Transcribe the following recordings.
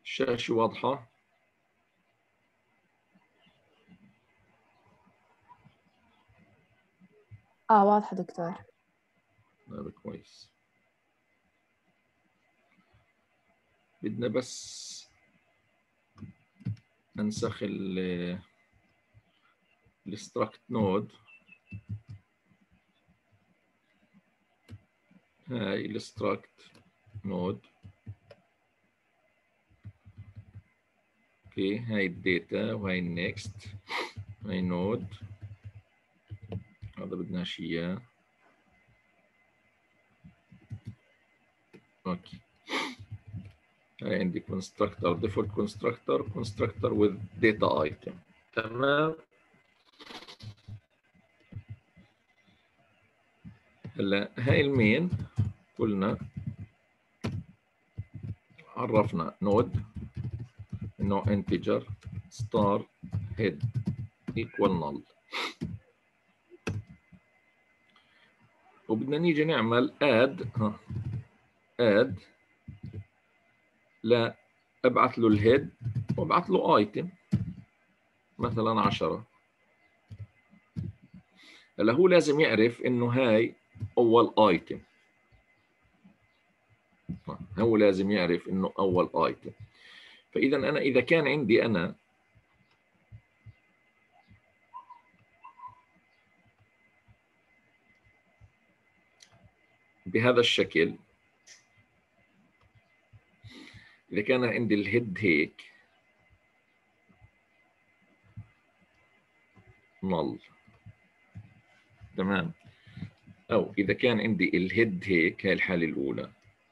الشاشة واضحة؟ واضحة دكتور. هذا كويس. بدنا بس ننسخ الستراكت نود. هاي الستراكت نود. اوكي، هاي الداتا وهاي النكست. هاي نود، هذا بدناش اياه. اوكي، هاي عندي constructor default constructor with data item. تمام. هلا هاي المين قلنا عرفنا نود انه integer star head equal null، وبدنا نيجي نعمل add لا ابعث له الهيد وابعث له ايتم مثلا 10. هلا هو لازم يعرف انه هاي اول ايتم، هو لازم يعرف انه اول ايتم. فاذا انا اذا كان عندي انا بهذا الشكل، اذا كان عندي الهيد هيك null، تمام، او اذا كان عندي الهيد هيك، هاي الحاله الاولى.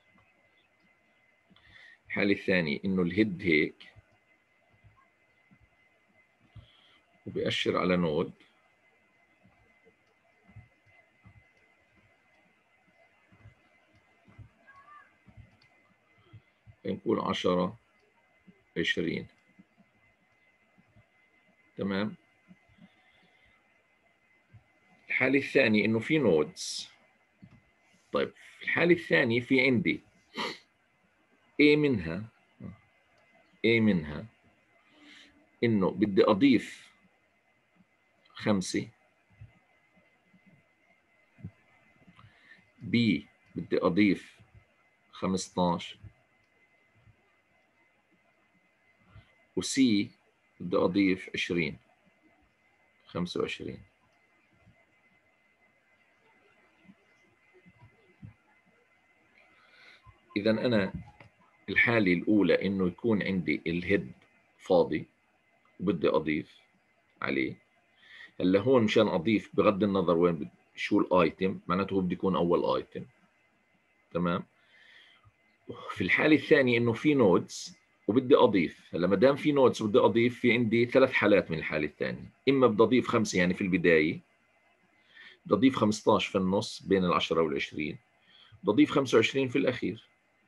الحاله الثانيه انه الهيد هيك وبيأشر على نود، نقول 10 20. تمام. الحالة الثانية إنه في نودز. طيب في الحالة الثانية في عندي A منها إنه بدي أضيف 5، B بدي أضيف 15، وC بدي أضيف 20 25. إذا أنا الحالة الأولى إنه يكون عندي الهيد فاضي وبدي أضيف عليه. هلا هون مشان أضيف بغض النظر وين شو الآيتم، معناته هو بده يكون أول آيتم. تمام. في الحالة الثانية إنه في نودز وبدي أضيف. هلا ما دام في نودز وبدي أضيف، في عندي 3 حالات من الحالة الثانية. إما بدي أضيف 5 يعني في البداية، بدي أضيف 15 في النص بين ال10 وال20، بدي أضيف 25 في الأخير.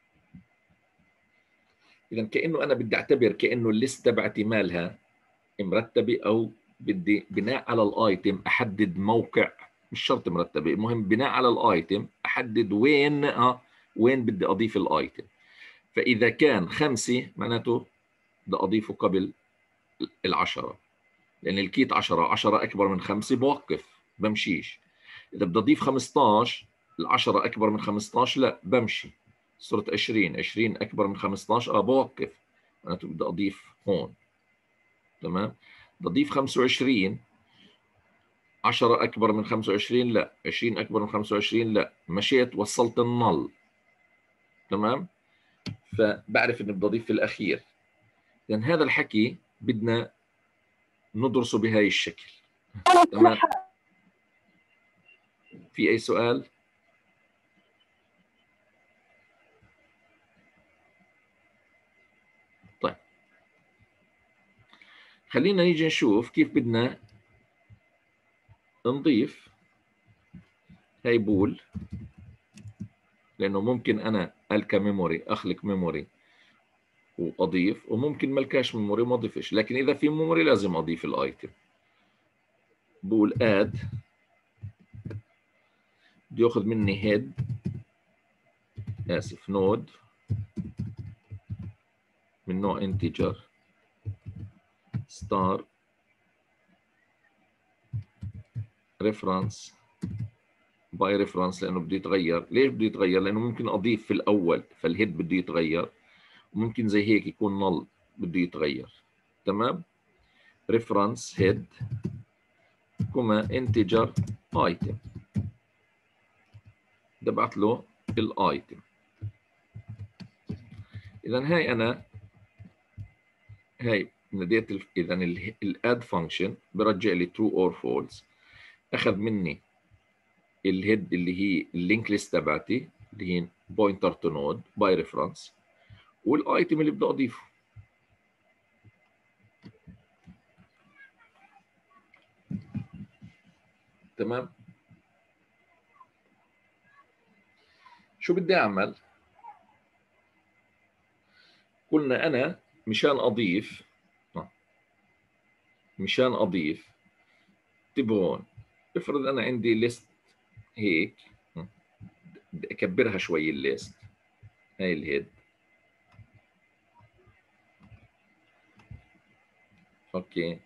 إذا كأنه أنا بدي أعتبر كأنه الليست تبعتي مالها مرتبة، أو بدي بناء على الآيتم أحدد موقع، مش شرط مرتبة، المهم بناء على الآيتم أحدد وين بدي أضيف الآيتم. فإذا كان 5 معناته بدي أضيفه قبل 10، لأن الكيت 10 أكبر من 5 بوقف بمشيش. إذا بدي أضيف 15، 10 أكبر من 15 لا بمشي. صرت 20 أكبر من 15 بوقف، معناته بدي أضيف هون. تمام. بدي أضيف 25، 10 أكبر من 25 لا، 20 أكبر من 25 لا، مشيت وصلت النل. تمام. فبعرف إني بدي أضيف في الأخير. لأن هذا الحكي بدنا ندرسه بهاي الشكل. تمام. في أي سؤال؟ طيب خلينا نيجي نشوف كيف بدنا نضيف هاي بول، لأنه ممكن أنا ألقى ميموري أخلق ميموري وأضيف، وممكن ملكاش ميموري وما أضيفش، لكن إذا في ميموري لازم أضيف الآيتم. بقول add، بده ياخذ مني head، آسف نود، من نوع integer star reference باي ريفرنس، لانه بده يتغير. ليش بده يتغير؟ لانه ممكن اضيف في الاول فالهيد بده يتغير، وممكن زي هيك يكون نل بده يتغير. تمام. ريفرنس هيد كوما انتجر ايتم، ببعث له الايتم. اذا هاي انا هاي ناديت اذا الاد فانكشن برجع لي true or false، اخذ مني الهيد اللي هي اللينك ليست تبعتي اللي هي بوينتر تو نود باي ريفرنس، والايتم اللي بدي اضيفه. تمام. شو بدي اعمل؟ قلنا انا مشان اضيف انتبهوا، افرض انا عندي ليست هيك، بدي اكبرها شوي الليست، هاي الهيد. اوكي،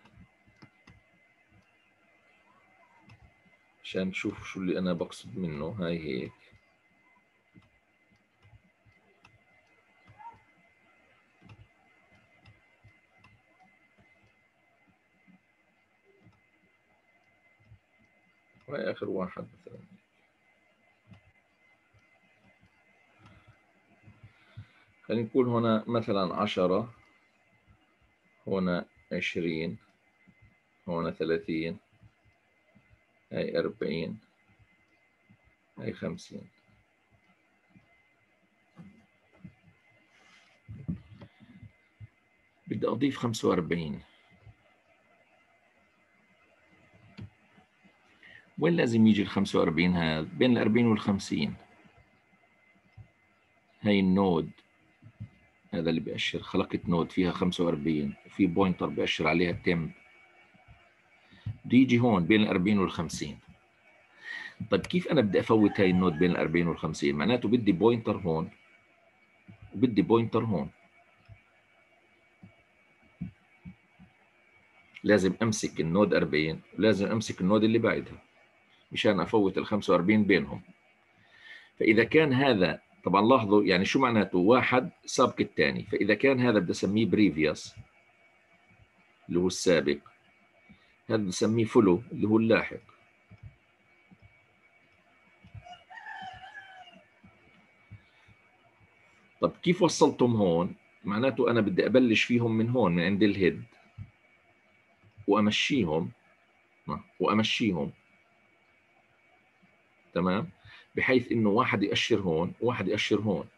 عشان تشوف شو اللي انا بقصد منه. هاي هيك، وهي اخر واحد مثلا. خلينا نقول هنا مثلا 10، هنا 20، هنا 30، هاي 40، هاي 50. بدي اضيف 45. وين لازم يجي ال 45؟ هذا بين ال 40 وال 50. هاي النود، هذا اللي بيأشر خلقت نود فيها 45، في بوينتر بيأشر عليها تم، بده يجي هون بين ال 40 وال 50. طيب كيف انا بدي افوت هاي النود بين ال 40 وال 50؟ معناته بدي بوينتر هون وبدي بوينتر هون. لازم امسك النود 40 ولازم امسك النود اللي بعدها مشان افوت ال 45 بينهم. فاذا كان هذا، طبعا لاحظوا يعني شو معناته واحد سابق الثاني، فاذا كان هذا بدي اسميه بريفيوس اللي هو السابق، هذا بدي اسميه فولو اللي هو اللاحق. طب كيف وصلتم هون؟ معناته انا بدي ابلش فيهم من هون من عند الهيد وامشيهم تمام، بحيث انه واحد يأشر هون وواحد يأشر هون.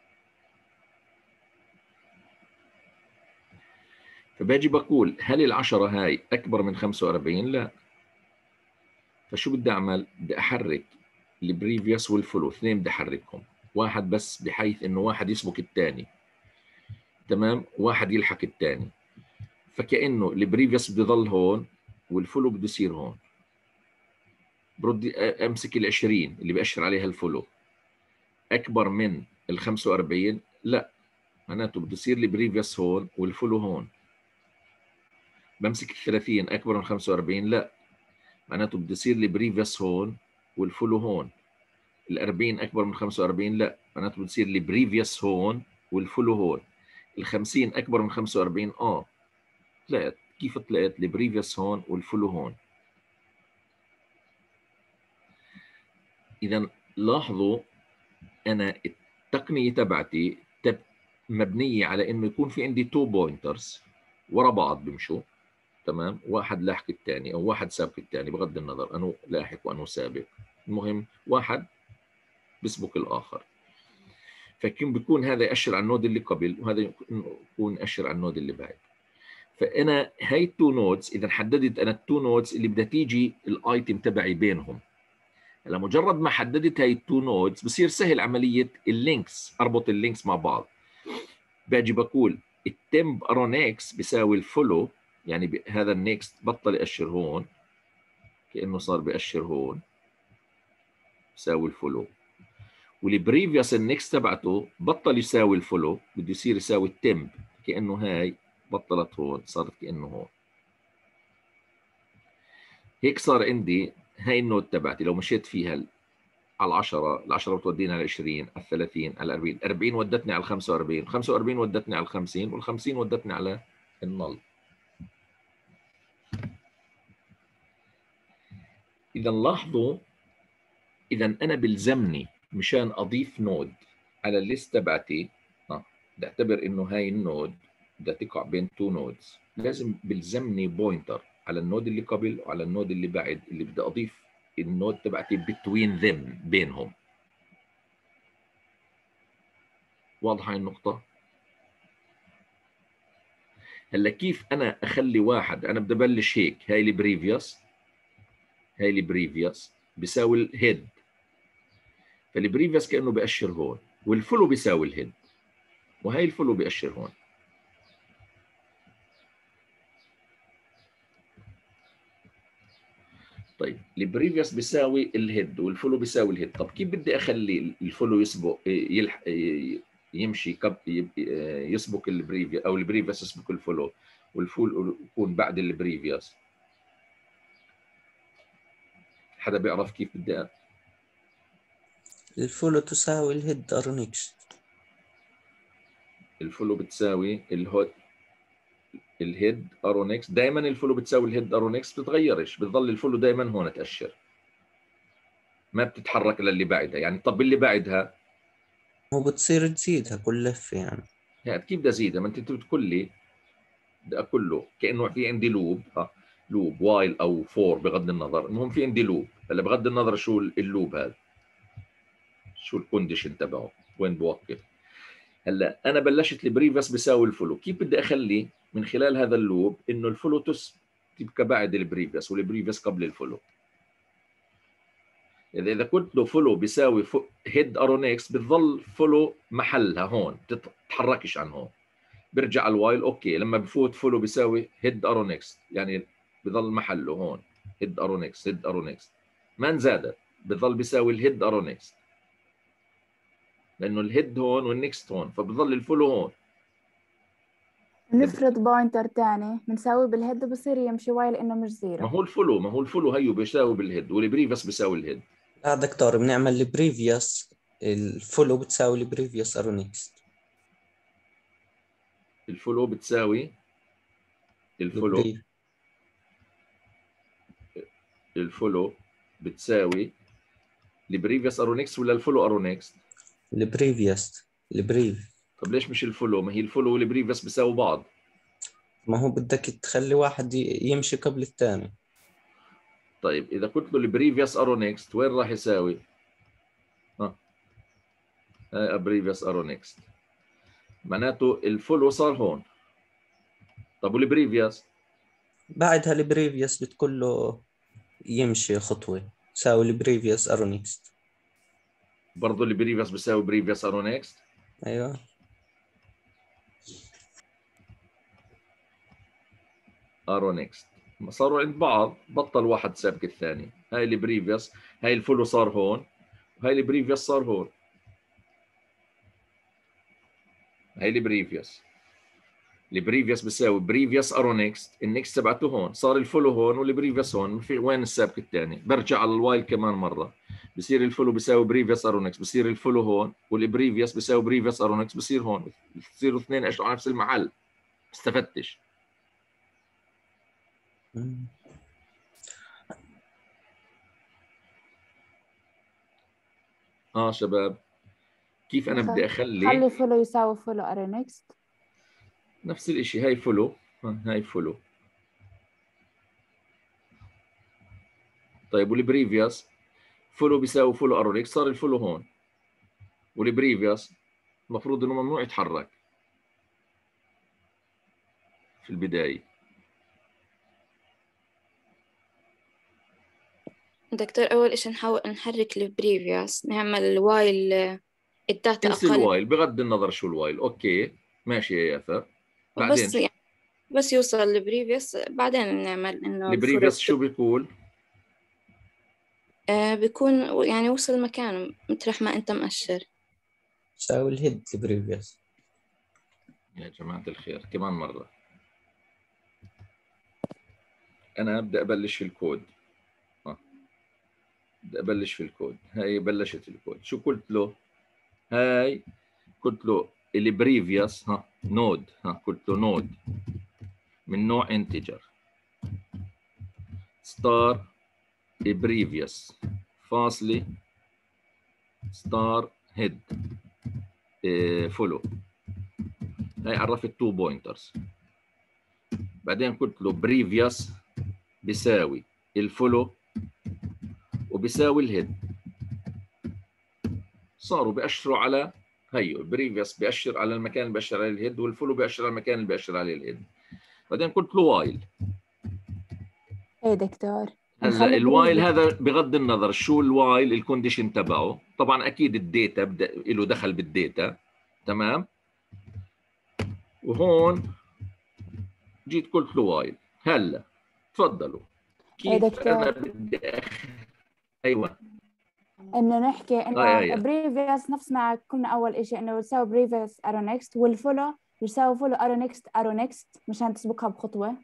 فباجي بقول هل العشرة هاي اكبر من 45؟ لا. فشو بدي اعمل؟ بدي احرك البريفيوس والفولو، اثنين بدي احركهم، واحد بس بحيث انه واحد يسبق الثاني. تمام، واحد يلحق الثاني. فكأنه البريفيوس بده يضل هون والفولو بده يصير هون. برد امسك ال 20 اللي بأشر عليها الفولو اكبر من ال 45؟ لا، معناته بده يصير لي بريفيوس هون والفولو هون. بمسك ال 30 اكبر من 45؟ لا، معناته بده يصير لي بريفيوس هون والفولو هون. ال 40 اكبر من 45؟ لا، معناته بده يصير لي بريفيوس هون والفولو هون. ال 50 اكبر من 45؟ طلعت. كيف طلعت؟ البريفيوس هون والفولو هون. اذا لاحظوا انا التقنيه تبعتي مبنيه على انه يكون في عندي تو بوينترز ورا بعض بيمشوا. تمام، واحد لاحق الثاني او واحد سابق الثاني بغض النظر انه لاحق وانه سابق، المهم واحد بيسبق الاخر. فكيف بيكون هذا يأشر على النود اللي قبل وهذا يكون يأشر على النود اللي بعد. فانا هاي التو نودز، اذا حددت انا التو نودز اللي بدها تيجي الايتم تبعي بينهم، هلا مجرد ما حددت هاي التو نودز بصير سهل عمليه اللينكس، اربط اللينكس مع بعض. باجي بقول التمب ارو اكس بيساوي الفولو، يعني هذا النكست بطل يأشر هون كأنه صار بيأشر هون، بيساوي الفولو. والبريفيوس النكست تبعته بطل يساوي الفولو، بده يصير يساوي التمب، كأنه هاي بطلت هون صارت كأنه هون. هيك صار عندي هاي النود تبعتي لو مشيت فيها على 10، ال10 بتودينا على 20، على 30، على 40، 40 ودتني على 45، 45 ودتني على 50، وال50 ودتني على النل. إذا لاحظوا، إذا أنا بلزمني مشان أضيف نود على الليست تبعتي، بدي أعتبر إنه هاي النود بدها تقع بين تو نودز، لازم بلزمني بوينتر على النود اللي قبل وعلى النود اللي بعد اللي بدي أضيف النود تبعتي between them، بينهم. واضحة هاي النقطة؟ هلا كيف أنا أخلي واحد، أنا بدي أبلش هيك، هاي البريفيوس، هاي البريفيوس بيساوي الهيد، فالبريفيوس كأنه بيأشر هون، والفولو بيساوي الهيد، وهي الفولو بيأشر هون. طيب البريفيوس بيساوي الهيد والفولو بيساوي الهيد، طب كيف بدي اخلي الفولو يسبق يمشي يسبق البريفيوس، او البريفيوس يسبق الفولو، والفول يكون بعد البريفيوس؟ حدا بيعرف كيف بدي الفولو تساوي الهيد ارونكس. الفولو بتساوي الهيد ارونكس، دائما الفولو بتساوي الهيد ارونكس، بتتغيرش، بتضل الفولو دائما هون تأشر، ما بتتحرك للي بعدها. يعني طب اللي بعدها هو بتصير تزيدها كل لفة يعني. يعني كيف بدي ازيدها؟ ما انت بتقول لي بدي اقول له كانه في عندي لوب، لوب وايل او فور بغض النظر، المهم في عندي لوب. هلا بغض النظر شو اللوب هذا، شو الكونديشن تبعه، وين بوقف. هلا انا بلشت البريفس بيساوي الفلو، كيف بدي اخلي من خلال هذا اللوب انه الفلو تبقى بعد البريفس والبريفس قبل الفلو؟ اذا قلت له فلو بيساوي هيد ارونكس، بتظل فلو محلها هون، تتحركش عن هون. برجع الوايل اوكي، لما بفوت فولو بيساوي هيد ارو نيكست، يعني بضل محله هون هيد ارو نيكست، هيد ارو نيكست، ما انزادت، بضل بيساوي الهيد ارو نيكست، لانه الهيد هون والنيكست هون، فبضل الفولو هون. نفرض بوينتر تاني بنساوي بالهيد بصير يمشي وايل انه مش ما زيرو. هو الفولو، ما هو الفولو هيو بيساوي بالهيد، والبريفس بيساوي الهيد. لا دكتور، بنعمل البريفيوس الفولو بتساوي البريفيوس ارونكس. الفولو بتساوي الفولو، البريف الفولو بتساوي البريفيوس ارونكس ولا الفولو ارونكس؟ البريفيوس البريف. طب ليش مش الفولو؟ ما هي الفولو والبريفيوس بيساوي بعض. ما هو بدك تخلي واحد يمشي قبل الثاني. طيب اذا قلت له البريفيوس ارونكس وين راح يساوي؟ بريفيوس ارو نيكست، معناته الفولو صار هون. طب والبريفيوس؟ بعدها البريفيوس بتقول له يمشي خطوة، تساوي البريفيوس ارونكس. برضه البريفيوس بيساوي بريفيوس ارو نيكست. ايوه. ارو نيكست صاروا عند بعض، بطل واحد سابق الثاني. هاي البريفيوس، هاي الفولو صار هون، وهاي البريفيوس صار هون. هاي البريفيوس بيساوي بريفيوس ارو نيكست، النيكست تبعته هون، صار الفولو هون والبريفيوس هون، في وين السابق الثاني؟ برجع على الوايل كمان مره، بصير الفولو بيساوي بريفيوس ارو نيكست، بصير الفولو هون، والبريفيوس بيساوي بريفيوس ارو نيكست، بصير هون، بصيروا اثنين اشتغلوا على نفس المحل. استفدتش؟ شباب، كيف انا بدي اخلي خلي فولو يساوي فولو اري نيكست. نفس الاشي، هاي فولو، هاي فولو. طيب والبريفيوس؟ فولو بيساوي فولو ارو نيكست، صار الفولو هون، والبريفيوس المفروض انه ممنوع يتحرك في البدايه. دكتور، أول إشي نحاول نحرك البريفيوس، نعمل الوايل الداتا انسى أقل، الوايل بغض النظر شو الوايل، اوكي ماشي يا ياسر. بعدين بس يعني بس يوصل البريفيوس بعدين نعمل إنه البريفيوس الفلوت شو بيقول؟ بيكون يعني وصل مكانه مطرح ما أنت مأشر. تساوي الهيد البريفيوس. يا جماعة الخير كمان مرة، أنا بدي أبلش في الكود. بدي أبلش في الكود. هاي بلشت الكود. شو قلت له؟ هاي قلت له البريفيوس نود، قلت له نود من نوع انتجر ستار بريفيوس فاصلة ستار هيد فولو. هاي عرفت 2 بوينترز. بعدين قلت له بريفيوس بيساوي الفولو وبيساوي الهيد. صاروا بيأشروا على هيو، بريفيوس بيأشر على المكان اللي بيأشر عليه الهيد، والفولو بيأشر على المكان اللي بيأشر عليه الهيد. بعدين قلت له وايل. ايه دكتور، هلا نخلي الوايل بريفيوس. هذا بغض النظر شو الوايل الكونديشن تبعه، طبعا اكيد الداتا له دخل بالداتا، تمام. وهون جيت قلت له وايل. هلا تفضلوا ايه كيف انا دكتور، بدي ايوه انه نحكي انه هاي بريفيوس نفس ما قلنا اول شيء، انه بتساوي بريفيوس ارو نيكست، والفولو بيساوي فولو ارو نيكست ارو نيكست مشان تسبقها بخطوه.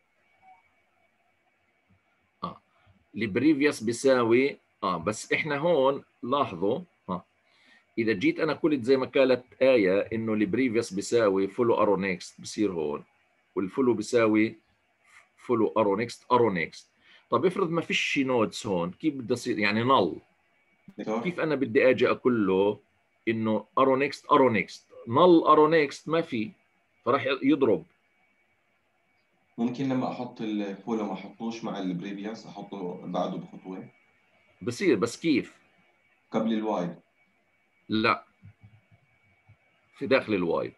البريفيوس بيساوي بس احنا هون لاحظوا اذا جيت انا قلت زي ما قالت آية انه البريفيوس بيساوي فولو ارو نيكست، بصير هون والفولو بيساوي فولو ارو نيكست ارو نيكست. طب افرض ما فيش نودز هون، كيف بدي اصير يعني نل؟ كيف انا بدي اجي اقول له انه ارو نيكست ارو نيكست؟ نل ارو نيكست ما في، فراح يضرب. ممكن لما احط الفولو ما احطوش مع البريفيوس، احطه بعده بخطوه بصير، بس كيف؟ قبل الوايل. لا، في داخل الوايل.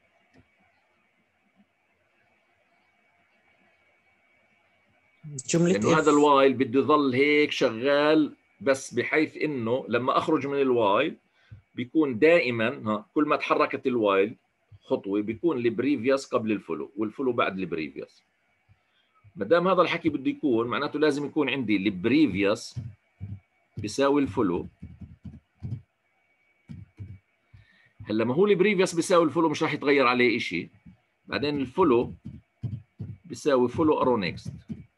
جملة لانه هذا اف. الوايل بده يظل هيك شغال، بس بحيث انه لما اخرج من الوايل بيكون دائما كل ما تحركت الوايل خطوه بيكون البريفيوس قبل الفولو والفولو بعد البريفيوس. ما دام هذا الحكي بده يكون، معناته لازم يكون عندي البريفيوس بيساوي الفولو. هلا ما هو البريفيوس بيساوي الفولو مش راح يتغير عليه شيء. بعدين الفولو بيساوي فولو ارو نيكست.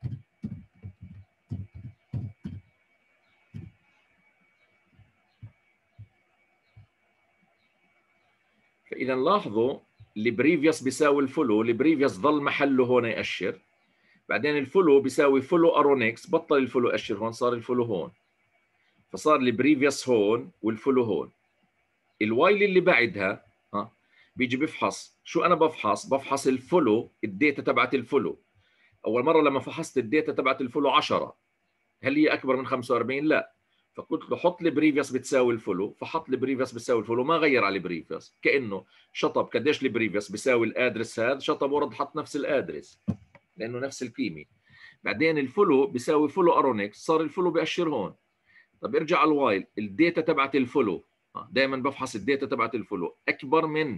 فاذا لاحظوا البريفيوس بيساوي الفولو، البريفيوس ظل محله هون يأشر. بعدين الفولو بيساوي فولو ارو نيكست، بطل الفولو يأشر هون، صار الفولو هون، فصار البريفيوس هون والفولو هون. الوايل اللي بعدها بيجي بفحص. شو انا بفحص؟ بفحص الفولو، الداتا تبعت الفولو. اول مره لما فحصت الداتا تبعت الفولو 10، هل هي اكبر من 45؟ لا. فقلت له حط لي بريفيوس بتساوي الفولو، فحط لي بريفيوس بتساوي الفولو، ما غير على بريفيوس، كانه شطب قديش البريفيوس بيساوي الادرس هذا، شطب ورد حط نفس الادرس لانه نفس القيمه. بعدين الفولو بيساوي فولو ارونكس، صار الفولو بيأشر هون. طب ارجع على الوايل، الداتا تبعت الفولو دائما بفحص الداتا تبعت الفولو اكبر من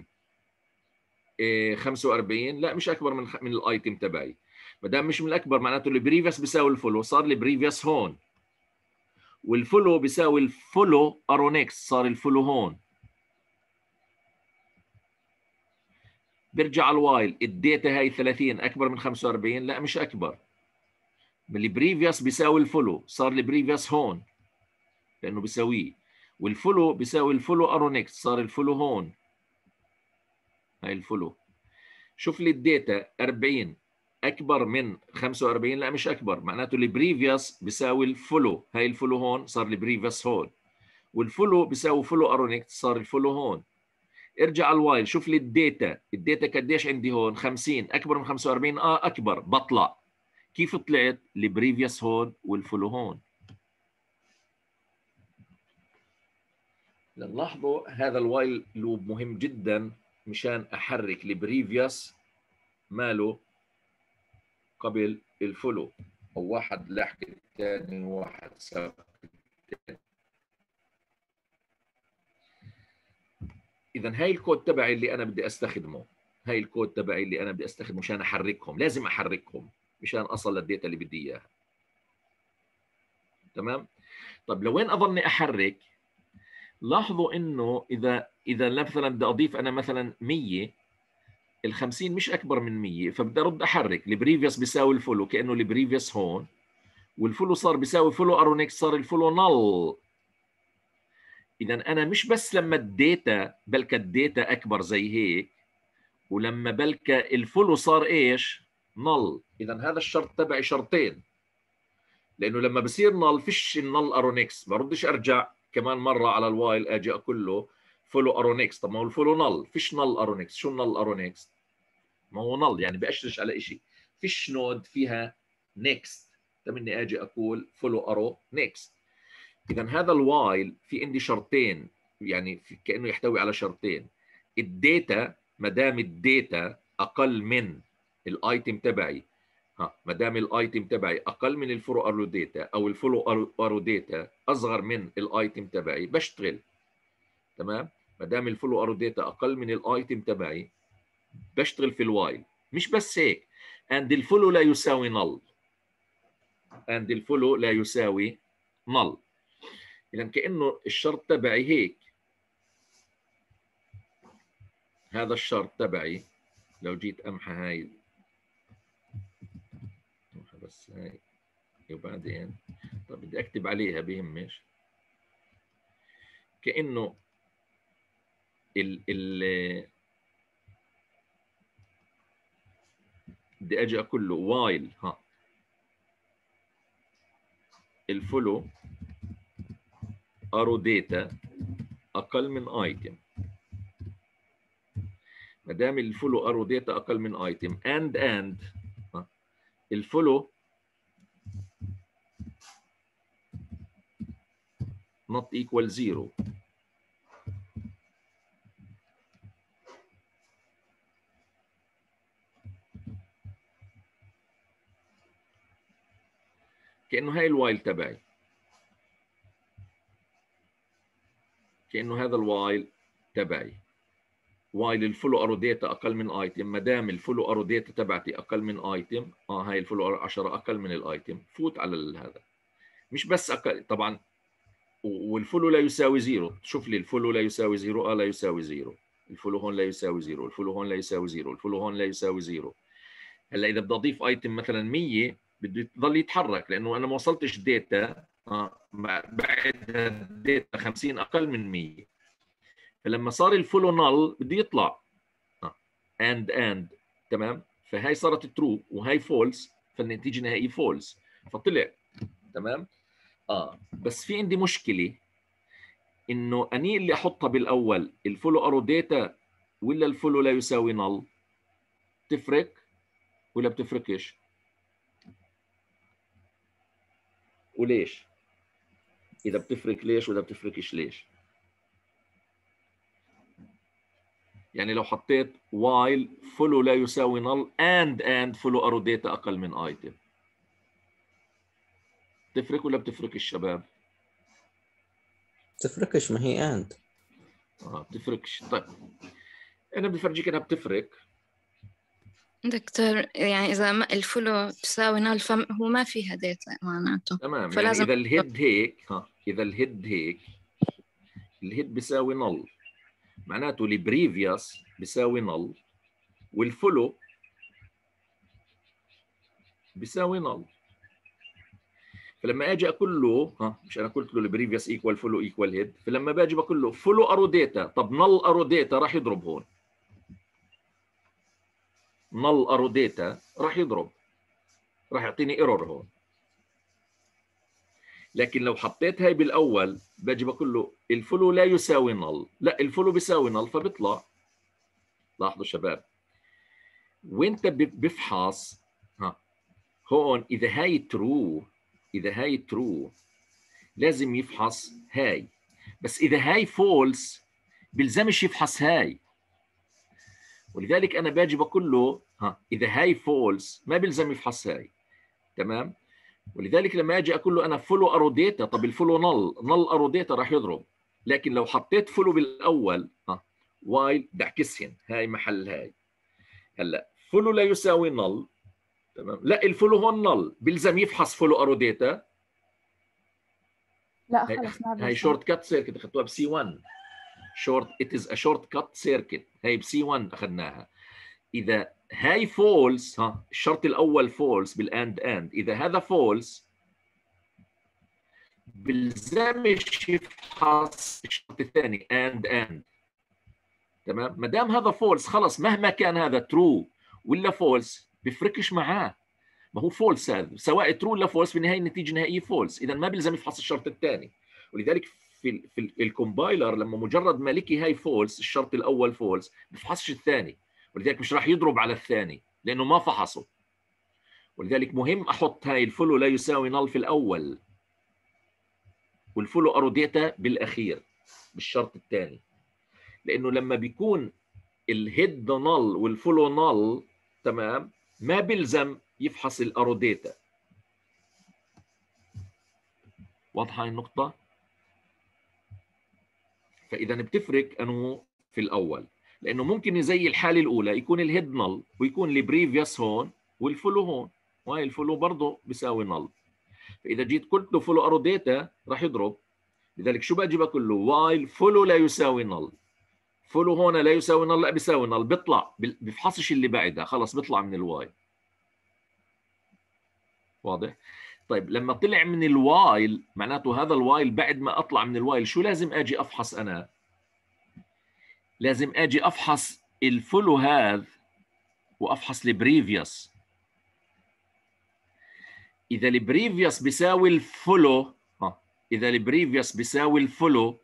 45. لا مش اكبر من الايتم تبعي. ما دام مش من الاكبر معناته البريفيوس بيساوي الفولو، صار البريفيوس هون، والفولو بيساوي الفولو ارونكس، صار الفولو هون. برجع على الوايل، الداتا هاي 30 اكبر من 45؟ لا مش اكبر. من البريفيوس بيساوي الفولو، صار البريفيوس هون لانه بيساويه، والفولو بيساوي الفولو ارونكس، صار الفولو هون. هاي الفولو. شوف لي الداتا 40 اكبر من 45؟ لا مش اكبر، معناته البريفيوس بيساوي الفولو، هاي الفولو هون، صار البريفيوس هون، والفولو بيساوي فولو ارونكس، صار الفولو هون. ارجع على الوايل، شوف لي الداتا قديش عندي هون؟ 50 اكبر من 45؟ اكبر، بطلع. كيف طلعت؟ البريفيوس هون والفولو هون. لاحظوا هذا الوايل لوب مهم جدا مشان احرك البريفيوس ماله قبل الفولو، او واحد لاحق الثاني وواحد سابق الثاني. اذا هاي الكود تبعي اللي انا بدي استخدمه، هاي الكود تبعي اللي انا بدي استخدمه مشان احركهم، لازم احركهم مشان اصل للداتا اللي بدي اياها. تمام. طب لوين اظلني احرك؟ لاحظوا انه اذا مثلا بدي اضيف انا مثلا 100 ال 50 مش اكبر من 100، فبدي ارد احرك البريفيوس بيساوي الفولو كانه البريفيوس هون، والفولو صار بيساوي فولو ارونكس، صار الفولو نل. اذا انا مش بس لما الداتا بلكة الداتا اكبر زي هيك، ولما بلكة الفولو صار ايش؟ نل. اذا هذا الشرط تبعي شرطين، لانه لما بصير نل فيش النل ارونكس، بردش ارجع كمان مره على الوايل اجي اقول له فولو ارونكس. طب ما هو الفولو نل، فيش نل ارونكس. شو النل ارونكس؟ ما هو نل يعني بأشرش على شيء، فيش نود فيها نيكست، طب اني اجي اقول فولو ارو نيكست. اذا هذا الوايل في عندي شرطين، يعني كانه يحتوي على شرطين. الداتا ما دام الداتا اقل من الايتم تبعي، ما دام الايتم تبعي اقل من الفولو ارو داتا، او الفولو ارو داتا اصغر من الايتم تبعي، بشتغل. تمام؟ ما دام الفولو ارو داتا اقل من الايتم تبعي بشتغل في الوايل. مش بس هيك، and الفولو لا يساوي null، and الفولو لا يساوي null. اذا كانه الشرط تبعي هيك، هذا الشرط تبعي لو جيت امحى هاي، امحى بس هاي وبعدين، طب بدي اكتب عليها بيهمش، كانه ال بدي اجي اقول له وايل الفولو ارو داتا اقل من ايتم. ما دام الفولو ارو داتا اقل من ايتم and الفولو not equal 0. كأنه هاي الوايل تبعي، كأنه هذا الوايل تبعي، وايل الفولو ارو داتا اقل من ايتم. ما دام الفولو ارو داتا تبعتي اقل من ايتم، هاي الفولو ارو 10 اقل من الايتم، فوت على هذا. مش بس اقل طبعا، والفولو لا يساوي 0. شوف لي الفولو لا يساوي 0، لا يساوي 0. الفولو هون لا يساوي 0، الفولو هون لا يساوي 0، الفولو هون لا يساوي 0. هلا اذا بدي اضيف ايتم مثلا 100 بده يضل يتحرك، لانه انا ما وصلتش داتا، بعد الداتا 50 اقل من 100. فلما صار الفولو نل بده يطلع and تمام. فهي صارت ترو وهي فولس، فالنتيجه النهائيه فولس، فطلع تمام. بس في عندي مشكله، انه اني اللي احطها بالاول الفولو ارو داتا ولا الفولو لا يساوي نل؟ تفرق ولا بتفرقش؟ وليش؟ اذا بتفرق ليش واذا بتفرقش ليش؟ يعني لو حطيت while فولو لا يساوي null and فولو ارو داتا اقل من ايتم، تفرق ولا بتفرق الشباب؟ تفرقش، ما هي اند. بتفرقش. طيب انا بفرجيك انها بتفرق. دكتور يعني إذا ما الفولو تساوي نال فهو ما فيها داتا معناته. تمام، فلازم يعني اذا الهيد هيك، اذا الهيد هيك، الهيد بيساوي null، معناته البريفيوس بيساوي null والفولو بيساوي null. فلما اجي اقول له مش انا قلت له البريفيوس ايكوال فولو ايكوال هيد، فلما باجي بقول له فولو ارو داتا، طب نل ارو داتا راح يضرب هون، نل ارو داتا راح يضرب، راح يعطيني ايرور هون. لكن لو حطيت هاي بالاول باجي بقول له الفولو لا يساوي نل، لا الفولو بيساوي نل، فبيطلع. لاحظوا شباب، وانت بفحص هون اذا هاي ترو، اذا هاي ترو لازم يفحص هاي، بس اذا هاي فولس بيلزمش يفحص هاي. ولذلك انا باجي بقول له اذا هاي فولس ما بيلزم يفحص هاي. تمام. ولذلك لما اجي اقول له انا فولو ارو داتا، طب الفولو نل ارو داتا راح يضرب. لكن لو حطيت فولو بالاول وايل بعكسهن، هاي محل هاي. هلا فولو لا يساوي نل، تمام، لا الفولو هون نل، بيلزم يفحص فولو ارو داتا. لا خلص ما هاي بلزم. شورت كات سيركت اخذتوها بسي 1. شورت ات از ا شورت كات سيركت، هي بسي 1 اخذناها. اذا هاي فولس، الشرط الاول فولس بالاند اذا هذا فولس بلزمش يفحص الشرط الثاني اند. تمام؟ ما دام هذا فولس خلص مهما كان هذا ترو ولا فولس بفرقش معاه، ما هو فولس هذا سواء ترو ولا فولس في النهايه النتيجه النهائيه فولس، اذا ما بيلزم يفحص الشرط الثاني. ولذلك في الكومبايلر لما مجرد ما لقي هاي فولس الشرط الاول فولس بفحصش الثاني، ولذلك مش راح يضرب على الثاني لانه ما فحصه. ولذلك مهم احط هاي الفولو لا يساوي نل في الاول والفولو ارو داتا بالاخير بالشرط الثاني، لانه لما بيكون الهيد نل والفولو نل تمام ما بيلزم يفحص الارو داتا. واضحه هاي النقطه؟ فاذا بتفرق انه في الاول، لانه ممكن زي الحاله الاولى يكون الهيد نل ويكون البريفيوس هون والفولو هون، وهي الفولو برضه بيساوي نل. فاذا جيت قلت له فولو ارو داتا راح يضرب. لذلك شو باجي بقول له؟ وايل فولو لا يساوي نل، فولو هون لا يساوي نل، لا بيساوي نل، بيطلع بفحصش اللي بعدها، خلص بيطلع من الواي. واضح؟ طيب لما طلع من الوايل معناته هذا الوايل بعد ما اطلع من الوايل شو لازم اجي افحص انا؟ لازم اجي افحص الفولو هذا وافحص البريفيوس. اذا البريفيوس بيساوي الفولو، اذا البريفيوس بيساوي الفولو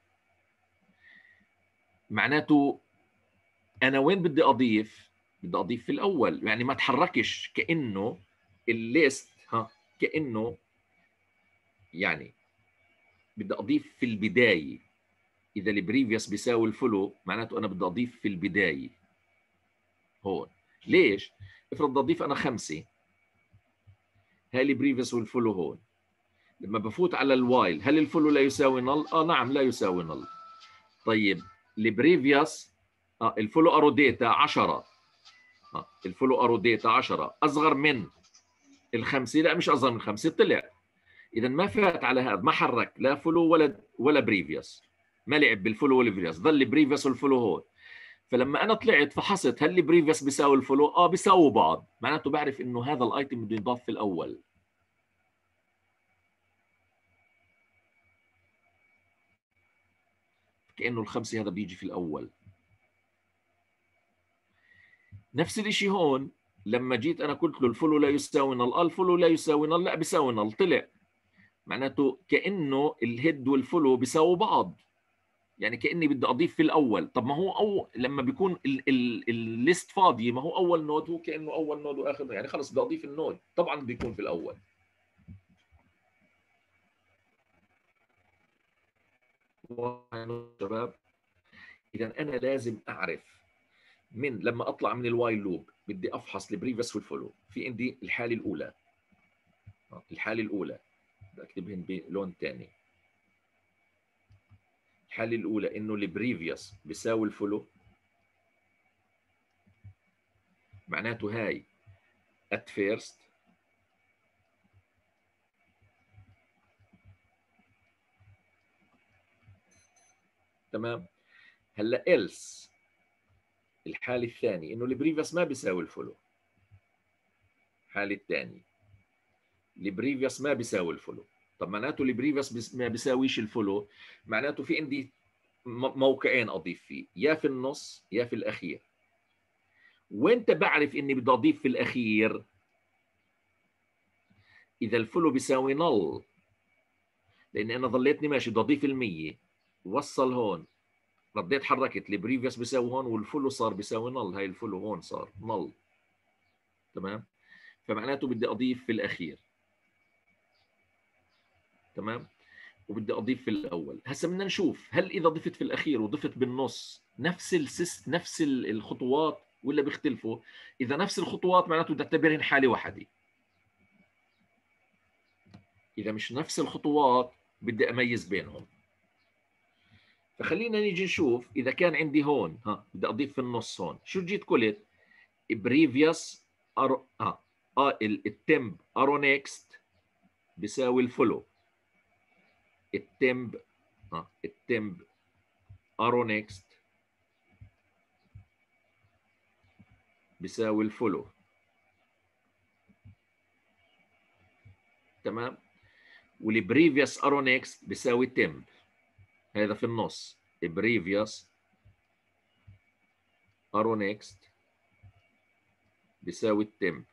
معناته انا وين بدي اضيف؟ بدي اضيف في الاول، يعني ما تحركش كانه الليست كانه يعني بدي اضيف في البدايه. اذا البريفيوس بيساوي الفولو معناته انا بدي اضيف في البدايه هون. ليش؟ افرض بدي اضيف انا 5، هاي البريفيوس والفولو هون، لما بفوت على الوايل هل الفولو لا يساوي نل؟ نعم لا يساوي نل. طيب البريفيوس الفولو ارو داتا 10، الفولو ارو داتا 10 اصغر من ال5، لا مش اصغر من 5 طلع. اذا ما فات على هذا، ما حرك لا فولو ولا بريفيوس، ما لعب بالفولو ولا بريفيوس، ضل البريفيوس والفولو هون. فلما انا طلعت فحصت هل البريفيوس بيساوي الفولو؟ بيساووا بعض، معناته بعرف انه هذا الايتم بده يضاف في الاول. كانه ال5 هذا بيجي في الاول. نفس الشيء هون لما جيت انا قلت له الفولو لا يساوي نل، الفولو لا يساوي نل، لا بيساوي نل، طلع. معناته كانه الهيد والفولو بيساووا بعض، يعني كاني بدي اضيف في الاول. طب ما هو لما بيكون الليست فاضيه ما هو اول نود، هو كانه اول نود واخر نود، يعني خلص بدي اضيف النود طبعا بيكون في الاول. شباب اذا انا لازم اعرف من لما اطلع من الوايل لوب بدي افحص البريفيوس والفولو. في عندي الحاله الاولى، الحاله الاولى بدي اكتبهن بلون ثاني. الحاله الاولى انه البريفيوس بيساوي الفولو، معناته هاي at first تمام. هلا else الحاله الثانيه انه البريفيوس ما بيساوي الفولو. الحاله الثانيه البريفيوس ما بيساوي الفولو. طب معناته البريفيوس ما بيساويش الفولو، معناته في عندي موقعين اضيف فيه، يا في النص يا في الاخير. وانت بعرف اني بدي اضيف في الاخير اذا الفولو بيساوي نل، لان انا ضليتني ماشي بدي اضيف ال100 وصل هون، رديت حركت البريفيوس بيساوي هون والفولو صار بيساوي نل، هاي الفولو هون صار نل. تمام؟ فمعناته بدي اضيف في الاخير. تمام؟ وبدي اضيف في الاول. هسه بدنا نشوف هل اذا ضفت في الاخير وضفت بالنص نفس الخطوات ولا بيختلفوا. اذا نفس الخطوات معناته بدي اعتبرهن حاله واحده. اذا مش نفس الخطوات بدي اميز بينهم. فخلينا نيجي نشوف اذا كان عندي هون بدي اضيف في النص هون، شو جيت قلت؟ بريفيوس التمب ارو نيكست بيساوي الفولو. التمب ارو نيكست بيساوي الفولو. تمام. والبريفيوس ارو نيكست بيساوي تمب. هذا في النص. بريفيوس ارو نيكست بيساوي التمب.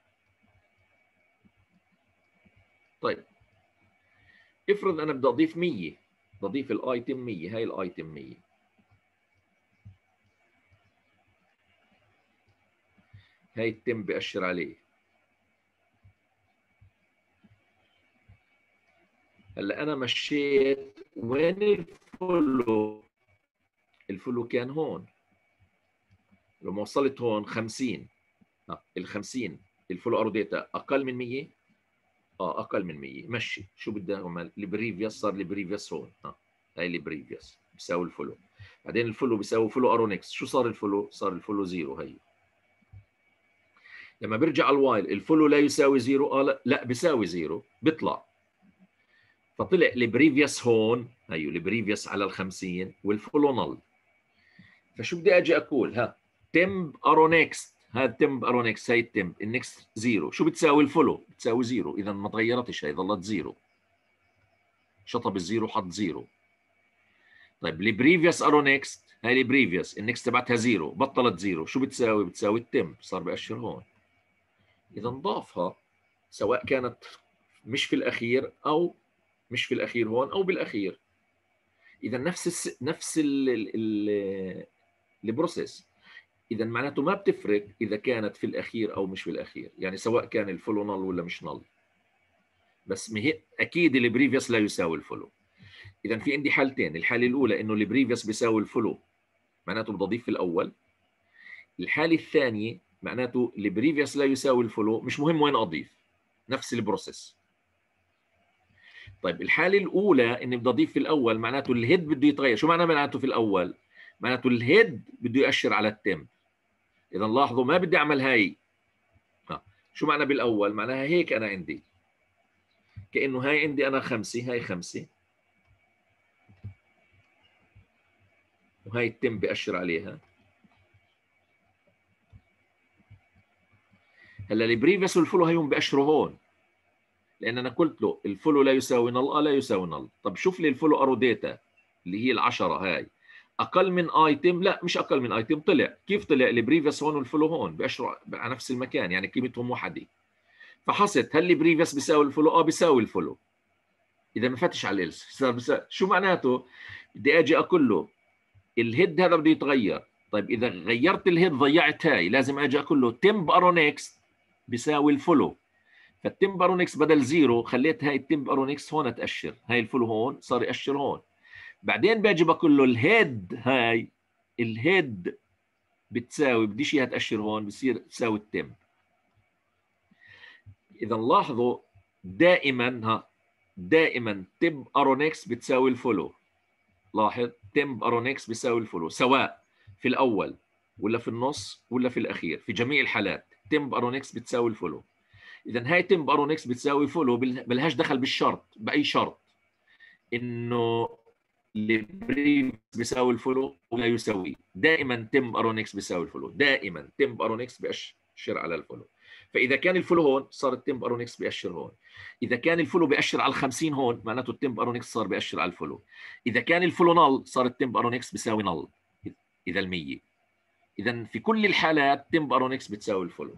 طيب افرض انا بدي اضيف 100، بضيف الايتم 100، هاي الايتم 100. هاي التم بأشر عليه. هلا انا مشيت وين الفولو؟ الفولو كان هون. لما وصلت هون 50، ال 50 الفولو ارو داتا اقل من 100. اقل من 100 مشي. شو بدي اعمل؟ البريفيوس صار البريفيوس هون. هاي البريفيوس بيساوي الفولو. بعدين الفولو بيساوي فولو ارو نيكست. شو صار الفولو؟ صار الفولو زيرو. هي لما برجع الوايل الفولو لا يساوي زيرو. لا بيساوي زيرو. بيطلع. فطلع البريفيوس هون. هيو البريفيوس على ال 50 والفولو نل. فشو بدي اجي اقول؟ تمب ارو نيكست. هذا تمب ارو نيكست. هي التمب النكست زيرو. شو بتساوي الفولو؟ بتساوي زيرو. اذا ما تغيرتش، هي ظلت زيرو. شطب الزيرو حط زيرو. طيب البريفيوس ارو نيكست، هاي البريفيوس النكست تبعتها زيرو، بطلت زيرو. شو بتساوي؟ بتساوي التمب. صار بأشر هون. اذا نضافها سواء كانت مش في الاخير او مش في الاخير هون او بالاخير. اذا نفس البروسيس. اذا معناته ما بتفرق اذا كانت في الاخير او مش في الاخير، يعني سواء كان الفولو نل ولا مش نل. بس اكيد البريفيوس لا يساوي الفولو. اذا في عندي حالتين. الحاله الاولى انه البريفيوس بيساوي الفولو، معناته بدي اضيف في الاول. الحاله الثانيه معناته البريفيوس لا يساوي الفولو، مش مهم وين اضيف، نفس البروسيس. طيب الحاله الاولى اني بدي اضيف في الاول، معناته الهيد بده يتغير. شو معناته في الاول؟ معناته الهيد بده يأشر على التم. اذا لاحظوا ما بدي اعمل هاي. شو معنى بالاول؟ معناها هيك انا عندي كانه هاي عندي انا 5، هاي 5 وهاي التم بأشر عليها. هلا البريفيوس والفولو هيهم بأشروا هون، لان انا قلت له الفولو لا يساوي نل. لا يساوي نل. طب شوف لي الفولو ارو داتا اللي هي ال10 هاي اقل من ايتم. لا مش اقل من ايتم. طلع كيف طلع؟ البريفيوس هون والفولو هون بأشروا على نفس المكان، يعني قيمتهم وحده. فحصت هل البريفيوس بيساوي الفولو؟ بيساوي الفولو. اذا ما فتش على الالس صار شو معناته؟ بدي اجي اقول له الهيد هذا بده يتغير. طيب اذا غيرت الهيد ضيعت هاي، لازم اجي اقول له تمب ارو نيكست بيساوي الفولو. فالتمب ارو نيكست بدل زيرو خليت هاي التمب ارو نيكست هون تاشر، هاي الفولو هون صار ياشر هون. بعدين باجي بقول له الهيد، هاي الهيد بتساوي، بديش اياها تاشر هون، بصير تساوي التمب. اذا لاحظوا دائما تمب ارو نيكست بتساوي الفولو. لاحظ تمب ارو نيكست بيساوي الفولو، سواء في الاول ولا في النص ولا في الاخير. في جميع الحالات تمب ارو نيكست بتساوي الفولو. اذا هاي تمب ارو نيكست بتساوي فولو، بلهاش دخل بالشرط، باي شرط انه البريف بيساوي الفولو ولا يساوي. دائما تمب ارو نيكست بيساوي الفولو. دائما تمب ارو نيكست بيأشر على الفولو. فاذا كان الفولو هون صار التمب ارو نيكست بيأشر هون. اذا كان الفولو بيأشر على ال 50 هون، معناته التمب ارو نيكست صار بيأشر على الفولو. اذا كان الفولو نل صار التمب ارو نيكست بيساوي نل. اذا ال 100. اذا في كل الحالات تمب ارو نيكست بتساوي الفولو.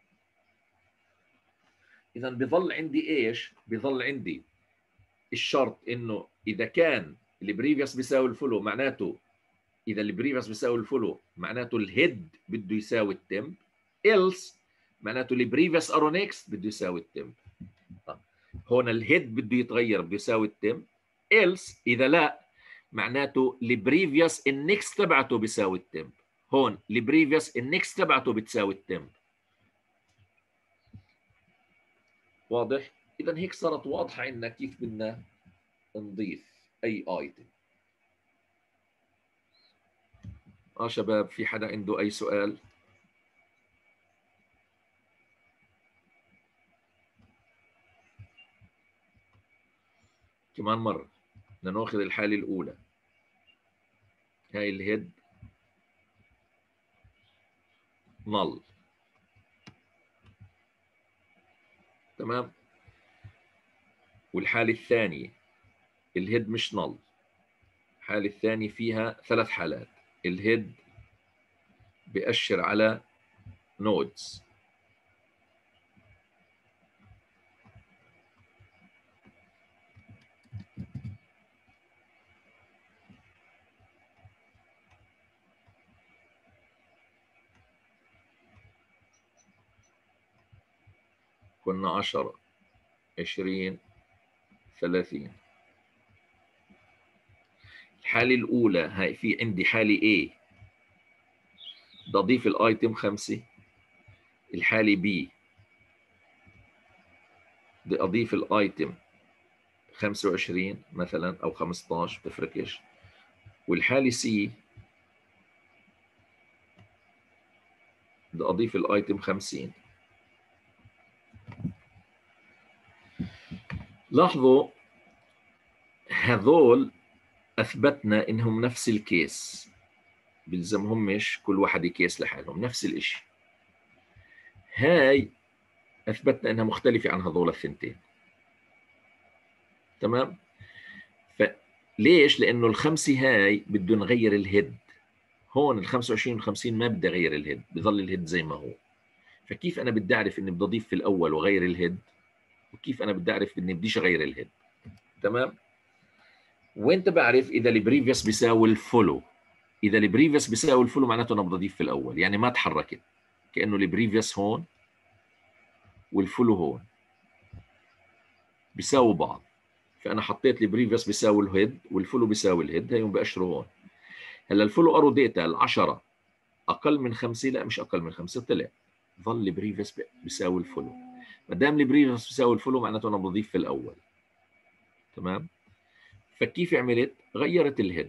اذا بظل عندي ايش؟ بظل عندي الشرط انه اذا كان البريفيوس بيساوي الفولو، معناته اذا البريفيوس بيساوي الفولو معناته الهيد بده يساوي التمب. إلس معناته البريفيوس ارو نيكست بده يساوي التمب. هون الهيد بده يتغير، بده يساوي التمب. إلس اذا لا، معناته البريفيوس النكست تبعته بيساوي التمب. هون البريفيوس النكست تبعته بتساوي التمب. واضح؟ اذا هيك صارت واضحه عندنا كيف بدنا نضيف اي ايتم. شباب، في حدا عنده اي سؤال؟ كمان مرة بدنا ناخذ الحالة الأولى. هاي الهيد نل. تمام. والحالة الثانية الهيد مش نل. الحالة الثانية فيها 3 حالات. الهيد بيأشر على نودز، كنا 10 20 30. الحالة الأولى هاي في عندي حالة A بدي أضيف الآيتم 5. الحالة B بدي أضيف الآيتم 25 مثلا أو 15 بتفرقش. والحالة C بدي أضيف الآيتم 50. لاحظوا هذول أثبتنا إنهم نفس الكيس، بلزمهمش كل واحد كيس لحالهم، نفس الإشي. هاي أثبتنا إنها مختلفة عن هذول الثنتين. تمام. فليش؟ لأنه الخمسة هاي بده نغير الهيد. هون ال 25 وال 50 ما بدي أغير الهيد، بظل الهيد زي ما هو. فكيف أنا بدي أعرف إني بدي أضيف في الأول وغير الهيد، وكيف أنا بدي أعرف إني بديش أغير الهيد؟ تمام. وين بعرف إذا البريفيوس بيساوي الفولو؟ إذا البريفيوس بيساوي الفولو معناته أنا بدي أضيف في الأول، يعني ما تحركت، كأنه البريفيوس هون والفولو هون بيساووا بعض. فأنا حطيت البريفيوس بيساوي الهيد والفولو بيساوي الهيد، هيهم بأشروا هون. هلا الفولو أرو ديتا ال10 أقل من 5، لا مش أقل من 5، طلع ظل البريفيوس بيساوي الفولو. ما دام البريفيوس بيساوي الفولو معناته أنا بضيف في الأول. تمام. فكيف عملت؟ غيرت الهيد.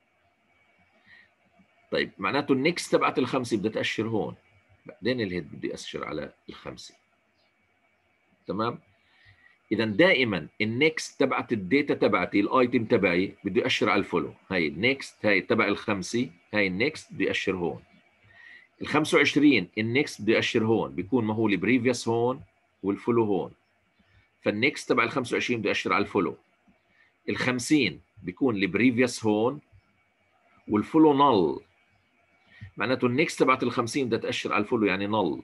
طيب معناته النكست تبعت ال5 بدها تأشر هون، بعدين الهيد بدي أشر على ال5. تمام. إذا دائما النكست تبعت الداتا تبعتي الايتم تبعي بدي أشر على الفولو. هاي النكست هاي تبع ال5، هاي النكست بدي أشر هون. ال25 النكست بدي أشر هون، بيكون ما هو البريفيوس هون والفولو هون. فالنكست تبع ال25 بدي أشر على الفولو. ال50 بيكون البريفيوس هون والفولو نل، معناته النكست تبعت ال50 بدها تأشر على الفولو يعني نل.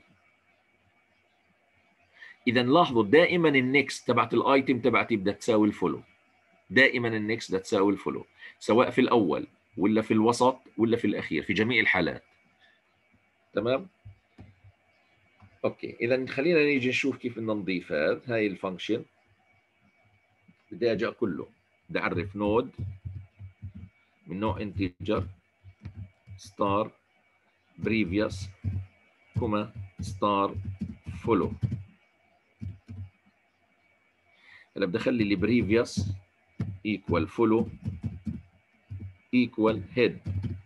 إذا لاحظوا دائما النكست تبعت الايتم تبعتي بدها تساوي الفولو. دائما النكست بدها تساوي الفولو، سواء في الأول ولا في الوسط ولا في الأخير، في جميع الحالات. تمام. اوكي، اذا خلينا نيجي نشوف كيف بدنا نضيف هاي الفانكشن. بدي اجي كله بدي اعرف نود من نوع انتجر ستار بريفيوس كوما ستار فولو. هلا بدي اخلي اللي بريفيوس ايكوال فولو ايكوال هيد.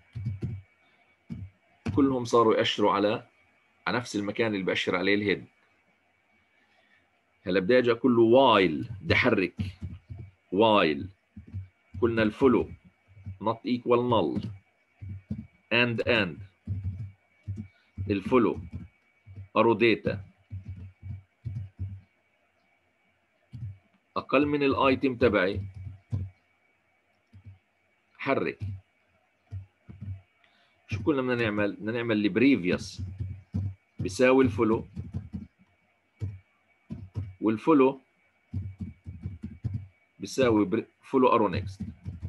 كلهم صاروا يأشروا على نفس المكان اللي بأشر عليه الهيد. هلا بدي اجي اقول له وايل، بدي احرك وايل. قلنا الفولو not equal null and الفولو ارو داتا اقل من الايتم تبعي، حرك. شو كنا بدنا نعمل؟ بدنا نعمل البريفيوس بيساوي الفولو والفولو بيساوي فولو ارو نيكست.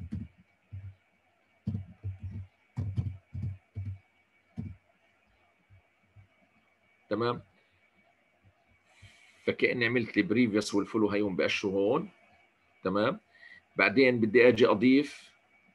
تمام. فكأني عملت البريفيوس والفولو هيهم بأشروا هون. تمام. بعدين بدي اجي اضيف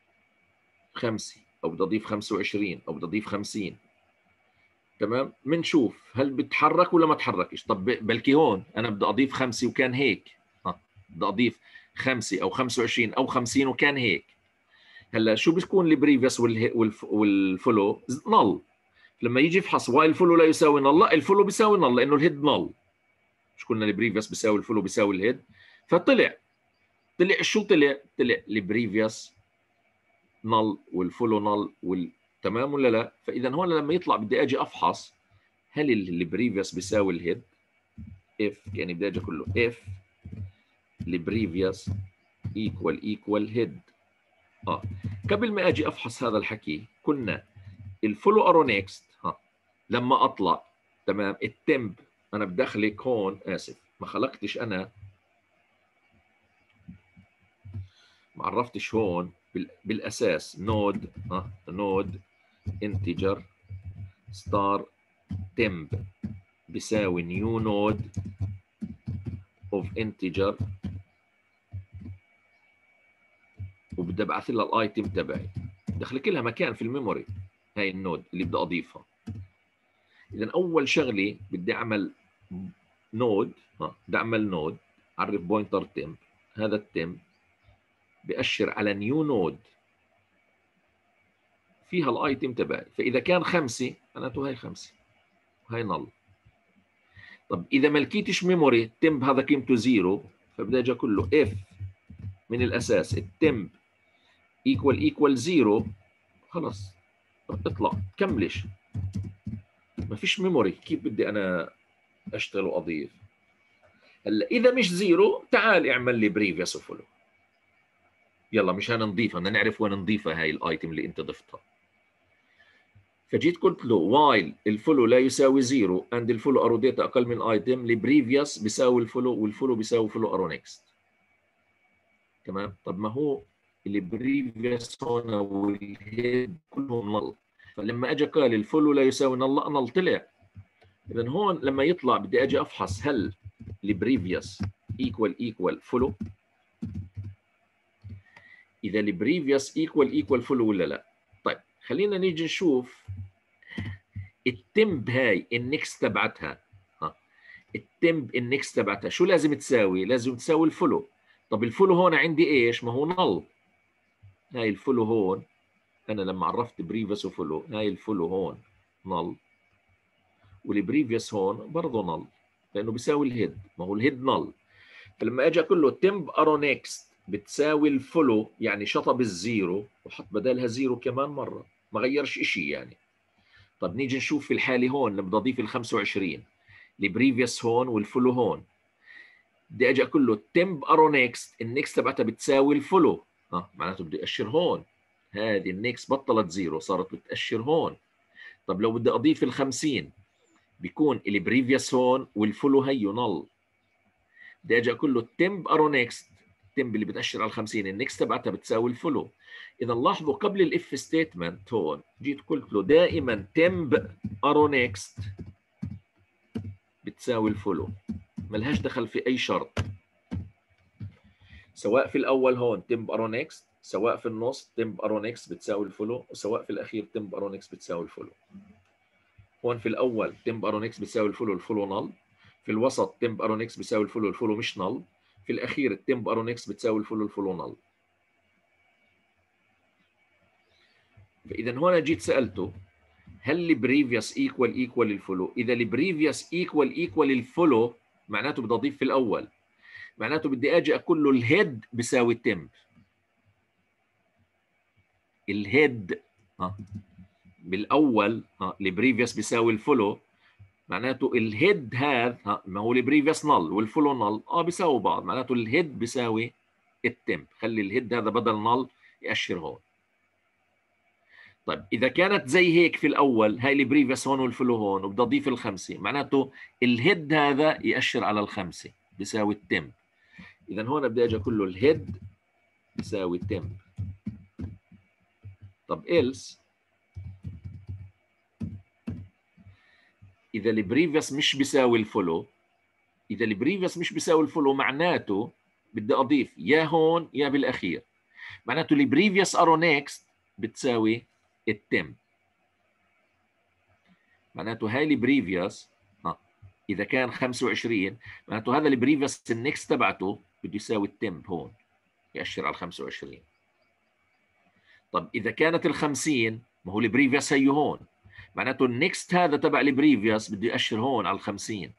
5 او بدي اضيف 25 او بدي اضيف 50. تمام. بنشوف هل بتحرك ولا ما تحركش. طب بلكي هون انا بدي اضيف 5 وكان هيك، بدي اضيف 5 او 25 او 50 وكان هيك. هلا شو بيكون البريفيوس والفولو؟ نل. لما يجي يفحص واي الفولو لا يساوي نل، لا الفولو بيساوي نل لانه الهيد نل. مش قلنا البريفيوس بيساوي الفولو بيساوي الهيد؟ فطلع شو طلع البريفيوس نل والفولو نل تمام ولا لا؟ فاذا هون لما يطلع بدي اجي افحص هل البريفيوس بيساوي الهيد اف كاني بدي اجي كله اف البريفيوس ايكوال هيد. قبل ما اجي افحص هذا الحكي كنا الفولو ارو نيكست لما اطلع تمام التمب انا بدخلك هون، اسف ما خلقتش انا، ما عرفتش هون بالاساس نود نود انتجر ستار تمب بيساوي نيو نود اوف انتجر، وبدي ابعث لها الايتم تبعي، دخلك لها مكان في الميموري هاي النود اللي بدي اضيفها. اذا اول شغله بدي اعمل نود، بدي اعمل نود اعرف بوينتر تمب، هذا التمب بأشر على نيو نود فيها الايتم تبعي، فاذا كان 5 معناته هاي 5 وهي نل. طب اذا ما لقيتش ميموري التمب هذا قيمته 0، فبدي اجي اقول له اف من الاساس التمب ايكوال 0، خلص اطلع كملش، ما فيش ميموري، كيف بدي انا اشتغل واضيف؟ هلا اذا مش 0 تعال اعمل لي بريفيوس وفولو، يلا مشان نضيفها بدنا نعرف وين نضيفها هاي الايتم اللي انت ضفتها. فجيت قلت له وايل الفولو لا يساوي 0 and الفولو ارو داتا اقل من ايتم، البريفيوس بيساوي الفولو والفولو بيساوي فولو ارو نيكست. تمام. طب ما هو البريفيوس هون والهيد كلهم نل، فلما اجى قال الفولو لا يساوي نل طلع. اذا هون لما يطلع بدي اجي افحص هل البريفيوس ايكوال فولو، اذا البريفيوس ايكوال فولو ولا لا. طيب خلينا نيجي نشوف التمب هاي النكست تبعتها، التمب النكست تبعتها شو لازم تساوي؟ لازم تساوي الفولو. طب الفولو هون عندي ايش؟ ما هو نل، هاي الفولو هون انا لما عرفت بريفيوس وفولو هاي الفولو هون نل، والبريفيوس هون برضه نل لانه بيساوي الهيد، ما هو الهيد نل. فلما اجي اقول له تمب ارو نيكست بتساوي الفولو يعني شطب الزيرو وحط بدالها زيرو كمان مره، ما غيرش شيء يعني. طب نيجي نشوف في الحاله هون لما بدي اضيف ال 25 البريفيوس هون والفولو هون، بدي اجي اقول له تمب ارو نيكست النيكست تبعتها بتساوي الفولو، معناته بدي اشر هون هذه النيكست بطلت زيرو صارت بتاشر هون. طب لو بدي اضيف ال 50 بيكون البريفيوس هون والفولو هيو نل، بدي اجي اقول له التمب ارو نيكست التمب اللي بتاشر على ال 50 النيكست تبعتها بتساوي الفولو. اذا لاحظوا قبل الاف ستيتمنت هون جيت قلت له دائما تمب ارو نيكست بتساوي الفولو، ملهاش دخل في اي شرط، سواء في الاول هون تمب ارو نيكست، سواء في النص تمب ارو نيكست بتساوي الفولو، وسواء في الاخير تمب ارو نيكست بتساوي الفولو. هون في الاول تمب ارو نيكست بتساوي الفولو، الفولو نل، في الوسط تمب ارو نيكست بتساوي الفولو، الفولو مش نل، في الاخير التمب ارو نيكست بتساوي الفولو، الفولو نل. فاذا هون جيت سالته هل البريفيوس ايكوال الفولو؟ اذا البريفيوس ايكوال الفولو معناته بدي اضيف في الاول، معناته بدي اجي اقول له الهيد بيساوي التمب، الهيد بالاول البريفيوس بيساوي الفولو، معناته الهيد هذا ما هو البريفيوس نل والفولو نل بيساووا بعض، معناته الهيد بيساوي التمب، خلي الهيد هذا بدل نل يأشر هون. طيب اذا كانت زي هيك في الاول هاي البريفيوس هون والفولو هون وبدي اضيف الخمسه، معناته الهيد هذا يأشر على الخمسه بيساوي التمب. اذا هون بدي اجي اقول له الهيد بيساوي التمب. طب إلس اذا البريفيوس مش بيساوي الفولو، اذا البريفيوس مش بيساوي الفولو معناته بدي اضيف يا هون يا بالاخير، معناته البريفيوس ارو نيكست بتساوي التمب، معناته هاي البريفيوس اذا كان 25 معناته هذا البريفيوس النيكست تبعته بده يساوي التمب هون يأشر على ال 25. طب اذا كانت ال 50 ما هو البريفيوس هي هون، معناته النيكست هذا تبع البريفيوس بده يأشر هون على ال 50،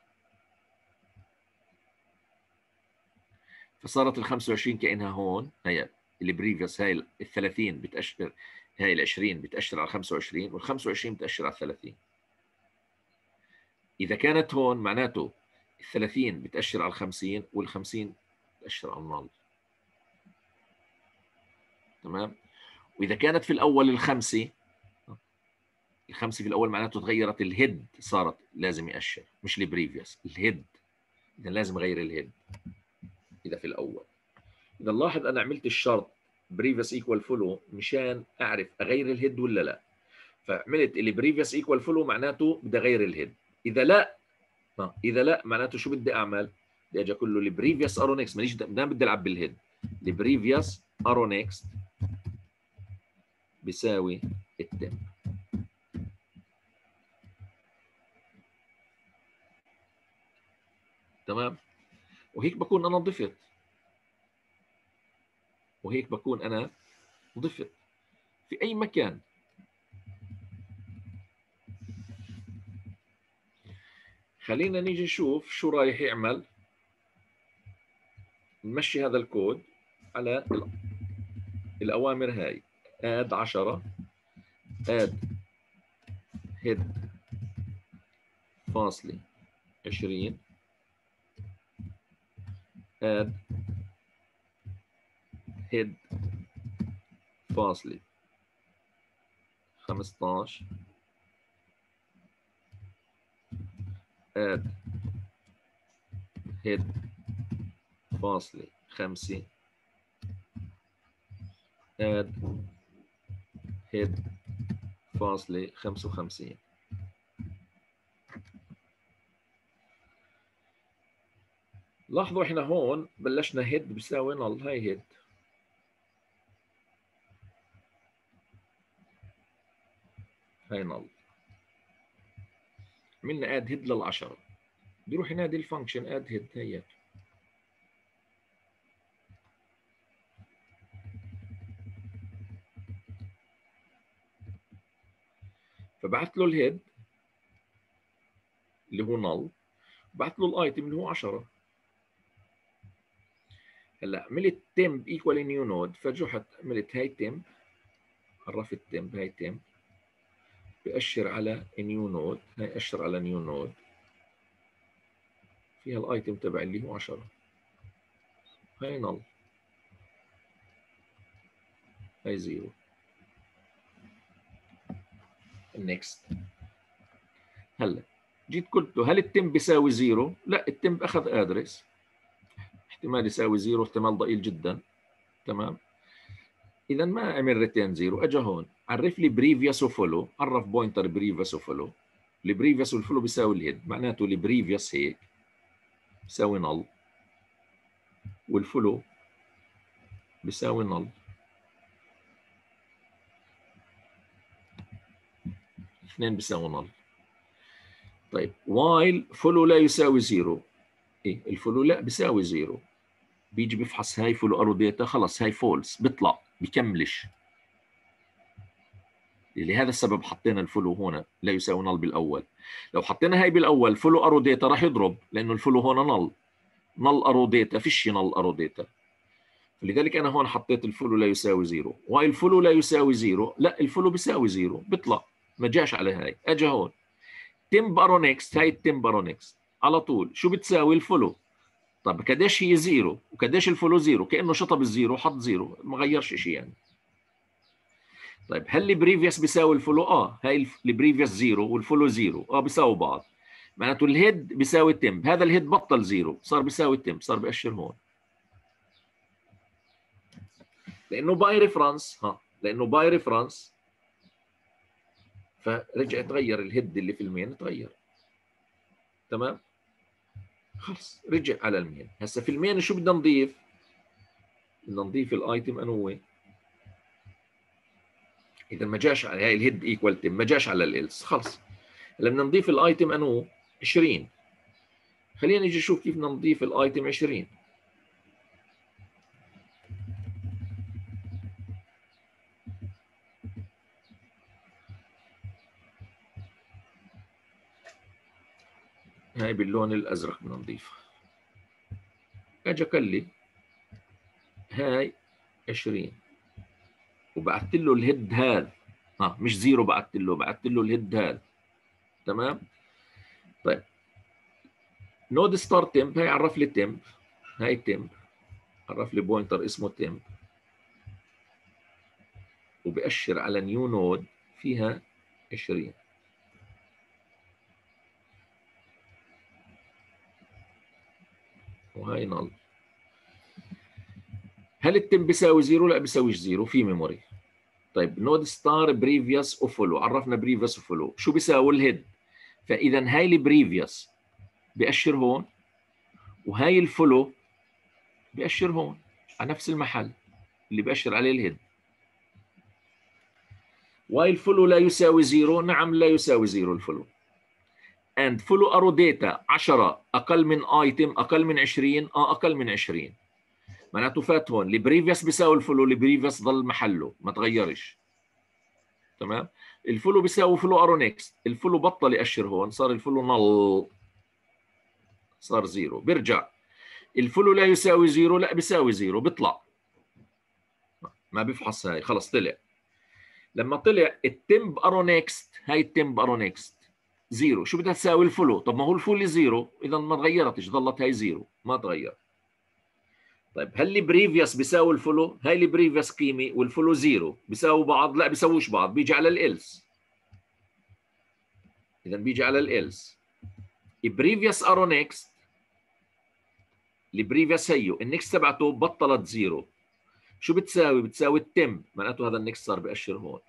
فصارت ال 25 كأنها هون، هي البريفيوس هاي ال 30 بتأشر، هاي ال 20 بتأشر على 25 وال 25 بتأشر على 30. إذا كانت هون معناته ال30 بتأشر على ال50 وال50 بتأشر على النل. تمام. وإذا كانت في الأول الخمسة في الأول معناته تغيرت الهيد، صارت لازم يأشر مش البريفيوس، الهيد. إذا لازم أغير الهيد إذا في الأول. إذا نلاحظ أنا عملت الشرط بريفيوس ايكوال فولو مشان أعرف أغير الهيد ولا لا. فعملت اللي بريفيوس ايكوال فولو معناته بدي أغير الهيد. إذا لا معناته شو بدي أعمل؟ بدي أجي أقول له البريفيوس أرو نيكست، ماليش ما بدي ألعب بالهيد. البريفيوس أرو نيكست بيساوي التم. تمام. وهيك بكون أنا ضفت، في أي مكان. خلينا نيجي نشوف شو رايح يعمل. نمشي هذا الكود على الأوامر هاي. add 10 add head فاصلة 20 add head فاصلة 15 add head فاصلة 5 add head فاصلة 55. لاحظوا احنا هون بلشنا هيد بيساوي نل، هاي هيد. هاي نل. عملنا اد هيد لل10. بدي اروح ينادي الفانكشن اد هيد هي. فبعث له الهيد اللي هو نل، بعث له الايتم اللي هو 10. هلا عملت temp equal new node، فرجعت عملت هاي temp، عرفت temp هاي temp بأشر على new node، هاي أشر على new node فيها الايتم تبع اللي هو 10. هاي نل، هاي 0. next. هلا جيت قلت له هل التم بيساوي 0؟ لا، التم اخذ ادرس، احتمال يساوي 0 احتمال ضئيل جدا. تمام. اذا ما عمل ريتين 0، اجى هون عرف لي بريفيوس وفولو، عرف بوينتر بريفيوس وفولو. البريفيوس والفولو بيساوي الهيد، معناته البريفيوس هيك بيساوي نل والفولو بيساوي نل. اثنين بيساوي نل. طيب وايل فولو لا يساوي 0، ايه الفولو لا بيساوي 0، بيجي بيفحص هاي فولو ارو داتا، خلص هاي فولس، بيطلع بكملش. لهذا السبب حطينا الفولو هنا لا يساوي نل بالاول. لو حطينا هاي بالاول فولو ارو داتا راح يضرب، لانه الفولو هنا نل ارو داتا، فيش نل ارو داتا. فلذلك انا هون حطيت الفولو لا يساوي 0. واي الفولو لا يساوي 0، لا الفولو بيساوي 0، بيطلع ما جاش على هاي. اجى هون تم ارو نيكست، هاي التم ارو نيكست على طول شو بتساوي الفولو. طب قديش هي 0 وقديش الفولو 0؟ كانه شطب الزيرو حط 0، ما غيرش شيء يعني. طيب هل البريفيوس بيساوي الفولو؟ هاي البريفيوس 0 والفولو 0 بيساوي بعض، معناته الهيد بيساوي التم. هذا الهيد بطل 0 صار بيساوي التم، صار بيأشر هون لانه باي ريفرنس. لانه باي ريفرنس فرجع تغير الهيد اللي في المين، تغير. تمام. خلص رجع على المين. هسه في المين شو بدنا نضيف؟ بدنا نضيف الايتم انوي. اذا ما جاش على هاي الهيد ايكوال تم، ما جاش على الالس، خلص هلا بدنا نضيف الايتم انو 20. خلينا نيجي نشوف كيف بدنا نضيف الايتم 20. هاي باللون الازرق بدنا نضيفها. اجى كلي هاي 20 وبعثت له الهيد هذا، مش 0، بعثت له الهيد هذا. تمام. طيب نود ستار تمب هي عرف لي تمب، هاي تمب، عرف لي بوينتر اسمه تمب، وبأشر على نيو نود فيها 20. وهاي نل. هل التم بيساوي زيرو؟ لا بيساويش زيرو، في ميموري. طيب نود ستار بريفيوس وفولو، عرفنا بريفيوس وفولو، شو بيساوي الهيد؟ فاذا هاي البريفيوس بأشر هون، وهاي الفولو بأشر هون على نفس المحل اللي بأشر عليه الهيد. واي الفولو لا يساوي زيرو؟ نعم لا يساوي زيرو الفولو. and follow arrow data 10 اقل من ايتم اقل من 20 اقل من 20، معناته فات هون البريفيوس بيساوي الفولو، البريفيوس ضل محله ما تغيرش. تمام. الفولو بيساوي فولو ارو نيكست، الفولو بطل يأشر هون، صار الفولو نل، صار زيرو. بيرجع الفولو لا يساوي زيرو، لا بيساوي زيرو، بيطلع ما بيفحص، هاي خلص طلع. لما طلع التمب ارو نيكست، هاي التمب ارو نيكست زيرو، شو بدها تساوي الفولو؟ طب ما هو الفولو زيرو، اذا ما تغيرتش، ظلت هاي زيرو ما تغير. طيب هل البريفيوس بيساوي الفولو؟ هاي البريفيوس قيمه والفولو زيرو، بيساووا بعض؟ لا بيساووش بعض، بيجي على الالس. اذا بيجي على الالس البريفيوس ارو نيكست، البريفيوس هيو النكست تبعته بطلت زيرو، شو بتساوي؟ بتساوي التم، معناته هذا النكست صار بأشر هون.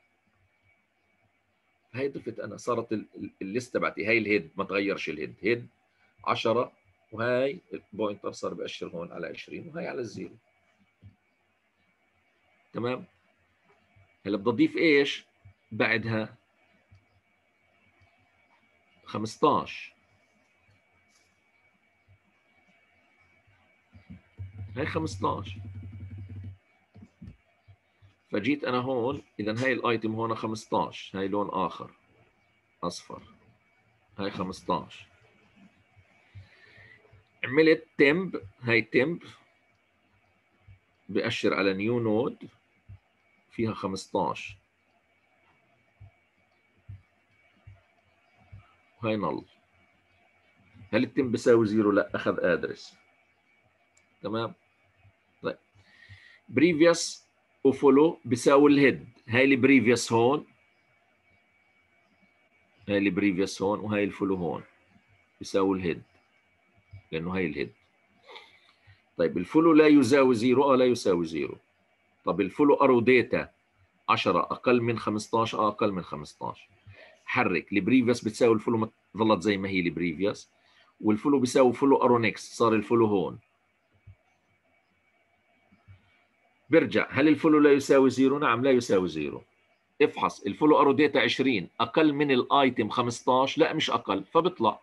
هاي ضفت انا، صارت الليست تبعتي هاي الهيد ما تغيرش، الهيد هيد 10، وهاي البوينتر صار بأشر هون على 20، وهاي على الزيرو. تمام. هلا بدي اضيف ايش بعدها؟ 15. هاي 15. فجيت انا هون، اذا هاي الايتم هون 15، هاي لون اخر اصفر، هاي 15. عملت تمب، هاي تمب بأشر على نيو نود فيها 15، وهي نل. هل التم بيساوي زيرو؟ لا، اخذ ادرس. تمام. طيب بريفيوس وفولو بيساوي الهيد، هاي البريفيوس هون، هاي البريفيوس هون، وهاي الفولو هون، بيساوي الهيد لانه هاي الهيد. طيب الفولو لا يساوي زيرو؟ لا يساوي زيرو. طب الفولو ارو داتا 10 اقل من 15؟ اقل من 15. حرك البريفيوس بتساوي الفولو، ظلت زي ما هي البريفيوس، والفولو بيساوي فولو ارو نيكست، صار الفولو هون. برجع، هل الفولو لا يساوي زيرو؟ نعم لا يساوي زيرو. افحص الفولو ارو داتا 20 اقل من الايتم 15؟ لا مش اقل، فبطلع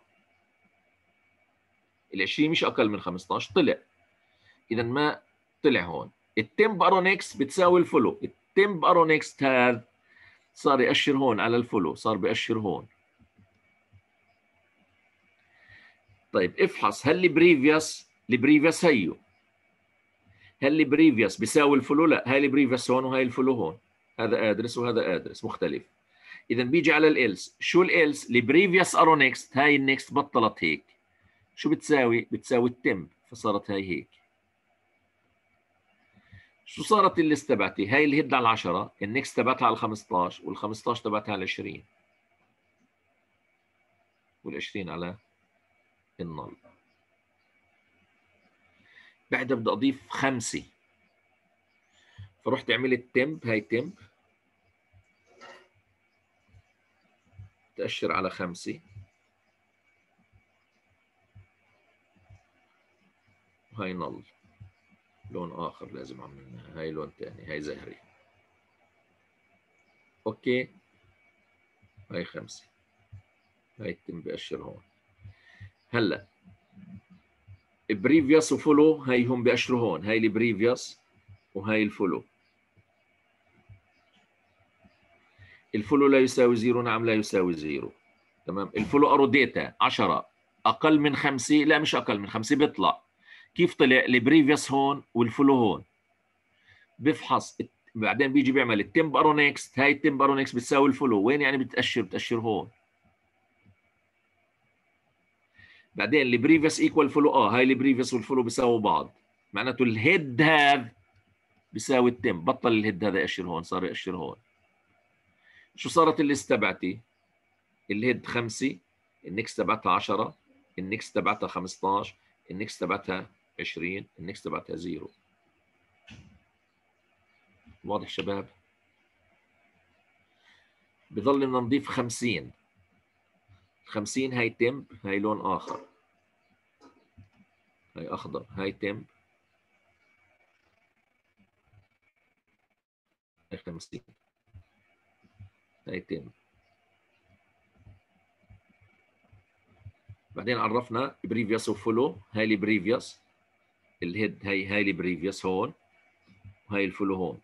ال 20 مش اقل من 15، طلع. اذا ما طلع هون. التمب ارو نيكست بتساوي الفولو، التمب ارو نيكست هذا صار يأشر هون على الفولو، صار بأشر هون. طيب افحص، هل البريفيوس هيو، هل البريفيوس بيساوي الفولو؟ لا، هاي البريفيوس هون وهاي الفولو هون، هذا ادرس وهذا ادرس مختلف. اذا بيجي على الالس، شو الالس؟ البريفيوس ارو نيكست، هاي النكست بطلت هيك، شو بتساوي؟ بتساوي التمب، فصارت هاي هيك. شو صارت الليست تبعتي؟ هاي الهيد على 10، النكست تبعتها على 15، وال15 تبعتها على 20، وال20 على النل. بعدها بدي اضيف 5، فرحت عملت تمب، هاي تمب تأشر على 5، وهاي نل لون اخر لازم اعملها، هاي لون ثاني، هاي زهري. اوكي، هاي 5، هاي التم بأشر هون. هلا بريفيوس وفولو هاي هم بأشروا هون، هاي البريفيوس وهاي الفولو. الفولو لا يساوي زيرو؟ نعم لا يساوي زيرو. تمام. الفولو ارو داتا 10 اقل من 5؟ لا مش اقل من 5، بيطلع. كيف طلع؟ البريفيوس هون والفولو هون. بفحص بعدين بيجي بيعمل التمب ارو نيكست، هاي التمب ارو نيكست بتساوي الفولو، وين يعني بتأشر؟ بتأشر هون. بعدين البريفيوس ايكوال فولو، هاي البريفيوس والفولو بيساووا بعض، معناته الهيد هذا بيساوي التم. بطل الهيد هذا يأشر هون، صار يأشر هون. شو صارت الليست تبعتي؟ الهيد 5، النكس تبعتها 10، النكس تبعتها 15، النكس تبعتها 20، النكس تبعتها 0. واضح شباب؟ بضل لنا نضيف 50. 50 هاي تمب، هاي لون آخر، هاي أخضر، هاي تمب، هاي 50، هاي تمب. بعدين عرفنا بريفيوس وفولو، هاي البريفيوس الهيد، هاي البريفيوس هون، وهاي الفولو هون.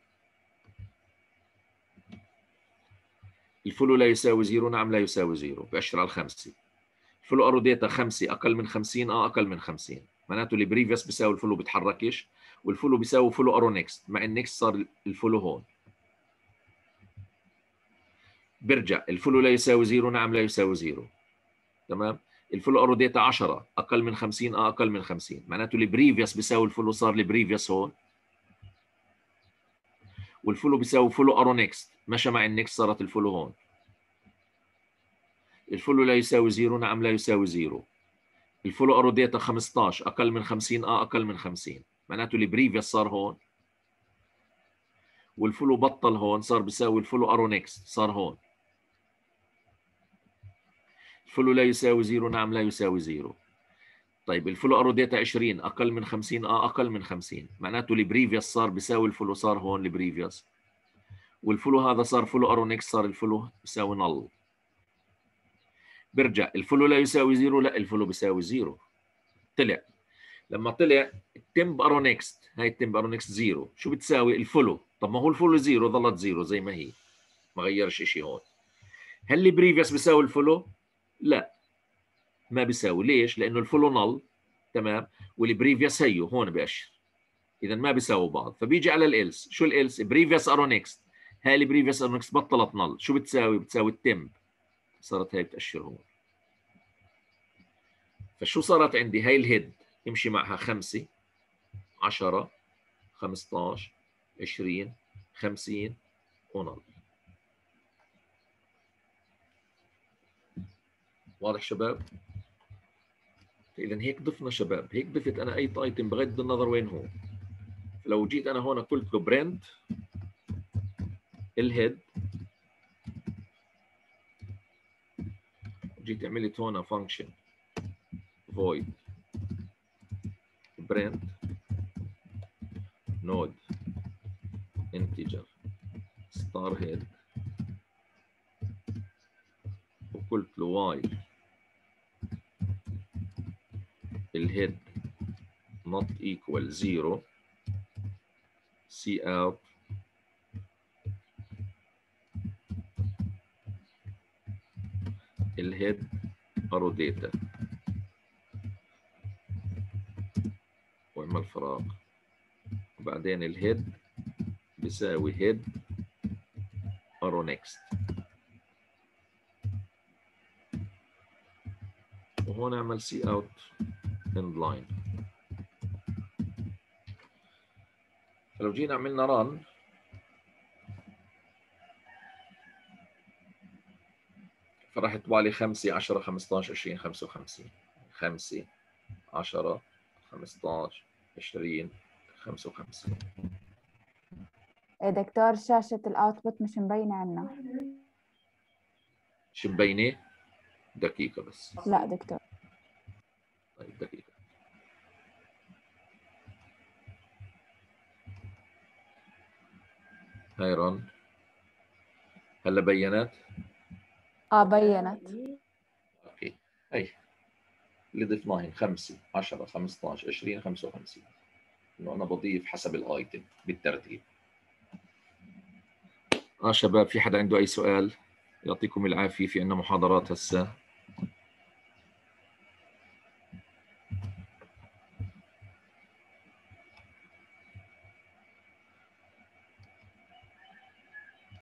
الفولو لا يساوي 0، نعم لا يساوي 0، بأشر على الخمسة. الفولو ارو داتا 5 اقل من 50، اقل من 50، معناته البريفيوس بيساوي الفولو بيتحركش، والفولو بيساوي فولو ارو نيكست، مع النيكست صار الفولو هون. برجع الفولو لا يساوي 0، نعم لا يساوي 0. تمام. الفولو ارو داتا 10 اقل من 50، اقل من 50، معناته البريفيوس بيساوي الفولو، صار البريفيوس هون، والفولو بيساوي فولو ارو نيكست، مشى مع النيكست صارت الفولو هون. الفولو لا يساوي 0، نعم لا يساوي 0. الفولو ارو داتا 15 اقل من 50، اقل من 50، معناته البريفيوس صار هون، والفولو بطل هون، صار بيساوي الفولو ارو نيكست، صار هون. الفولو لا يساوي 0، نعم لا يساوي 0. طيب الفولو ارو داتا 20 اقل من 50، اقل من 50، معناته البريفيوس صار بيساوي الفولو، صار هون البريفيوس، والفولو هذا صار فولو ارو نيكست، صار الفولو بيساوي نل. برجع الفولو لا يساوي 0، لا الفولو بيساوي 0. طلع، لما طلع التمب ارو نيكست، هاي التمب ارو نيكست 0، شو بتساوي الفولو؟ طب ما هو الفولو 0 ظلت 0 زي ما هي، ما غيرش شيء هون. هل البريفيوس بيساوي الفولو؟ لا، ما بيساوي. ليش؟ لانه الفولو نل، تمام، والبريفيوس هيو هون بأشر، اذا ما بيساووا بعض. فبيجي على الالس، شو الالس؟ بريفيوس ارو نيكست، هاي البريفيوس ارو نيكست بطلت نل، شو بتساوي؟ بتساوي التمب، صارت هاي بتأشر هون. فشو صارت عندي؟ هاي الهيد يمشي معها 5، 10، 15، 20، 50 ونل. واضح شباب؟ اذا هيك ضفنا شباب، هيك ضفت انا اي ايتم بغض النظر وين هو. لو جيت انا هون قلت له برنت الهيد، جيت عملت هون فانكشن void برنت نود انتجر ستار هيد، وقلت له وايل الهيد not equal 0 see out الهيد ارو داتا، واعمل فراغ، وبعدين الهيد بيساوي هيد ارو نيكست، وهون اعمل سي اوت اند لاين. فلو جينا عملنا ران، فراح يطبع لي 5، 10، 15، 20، 55. 5، 10، 15، 20، 55. دكتور شاشة الأوتبوت مش مبينة عنا. شو مبينة؟ دقيقة بس. لا دكتور. طيب دقيقة. هاي ران، هلا بينت؟ بينت. اوكي، هي اللي ضفناهن 5، 10، 15، 20، 55. انه انا بضيف حسب الايتم بالترتيب. شباب، في حدا عنده اي سؤال؟ يعطيكم العافية، في عندنا محاضرات هسه.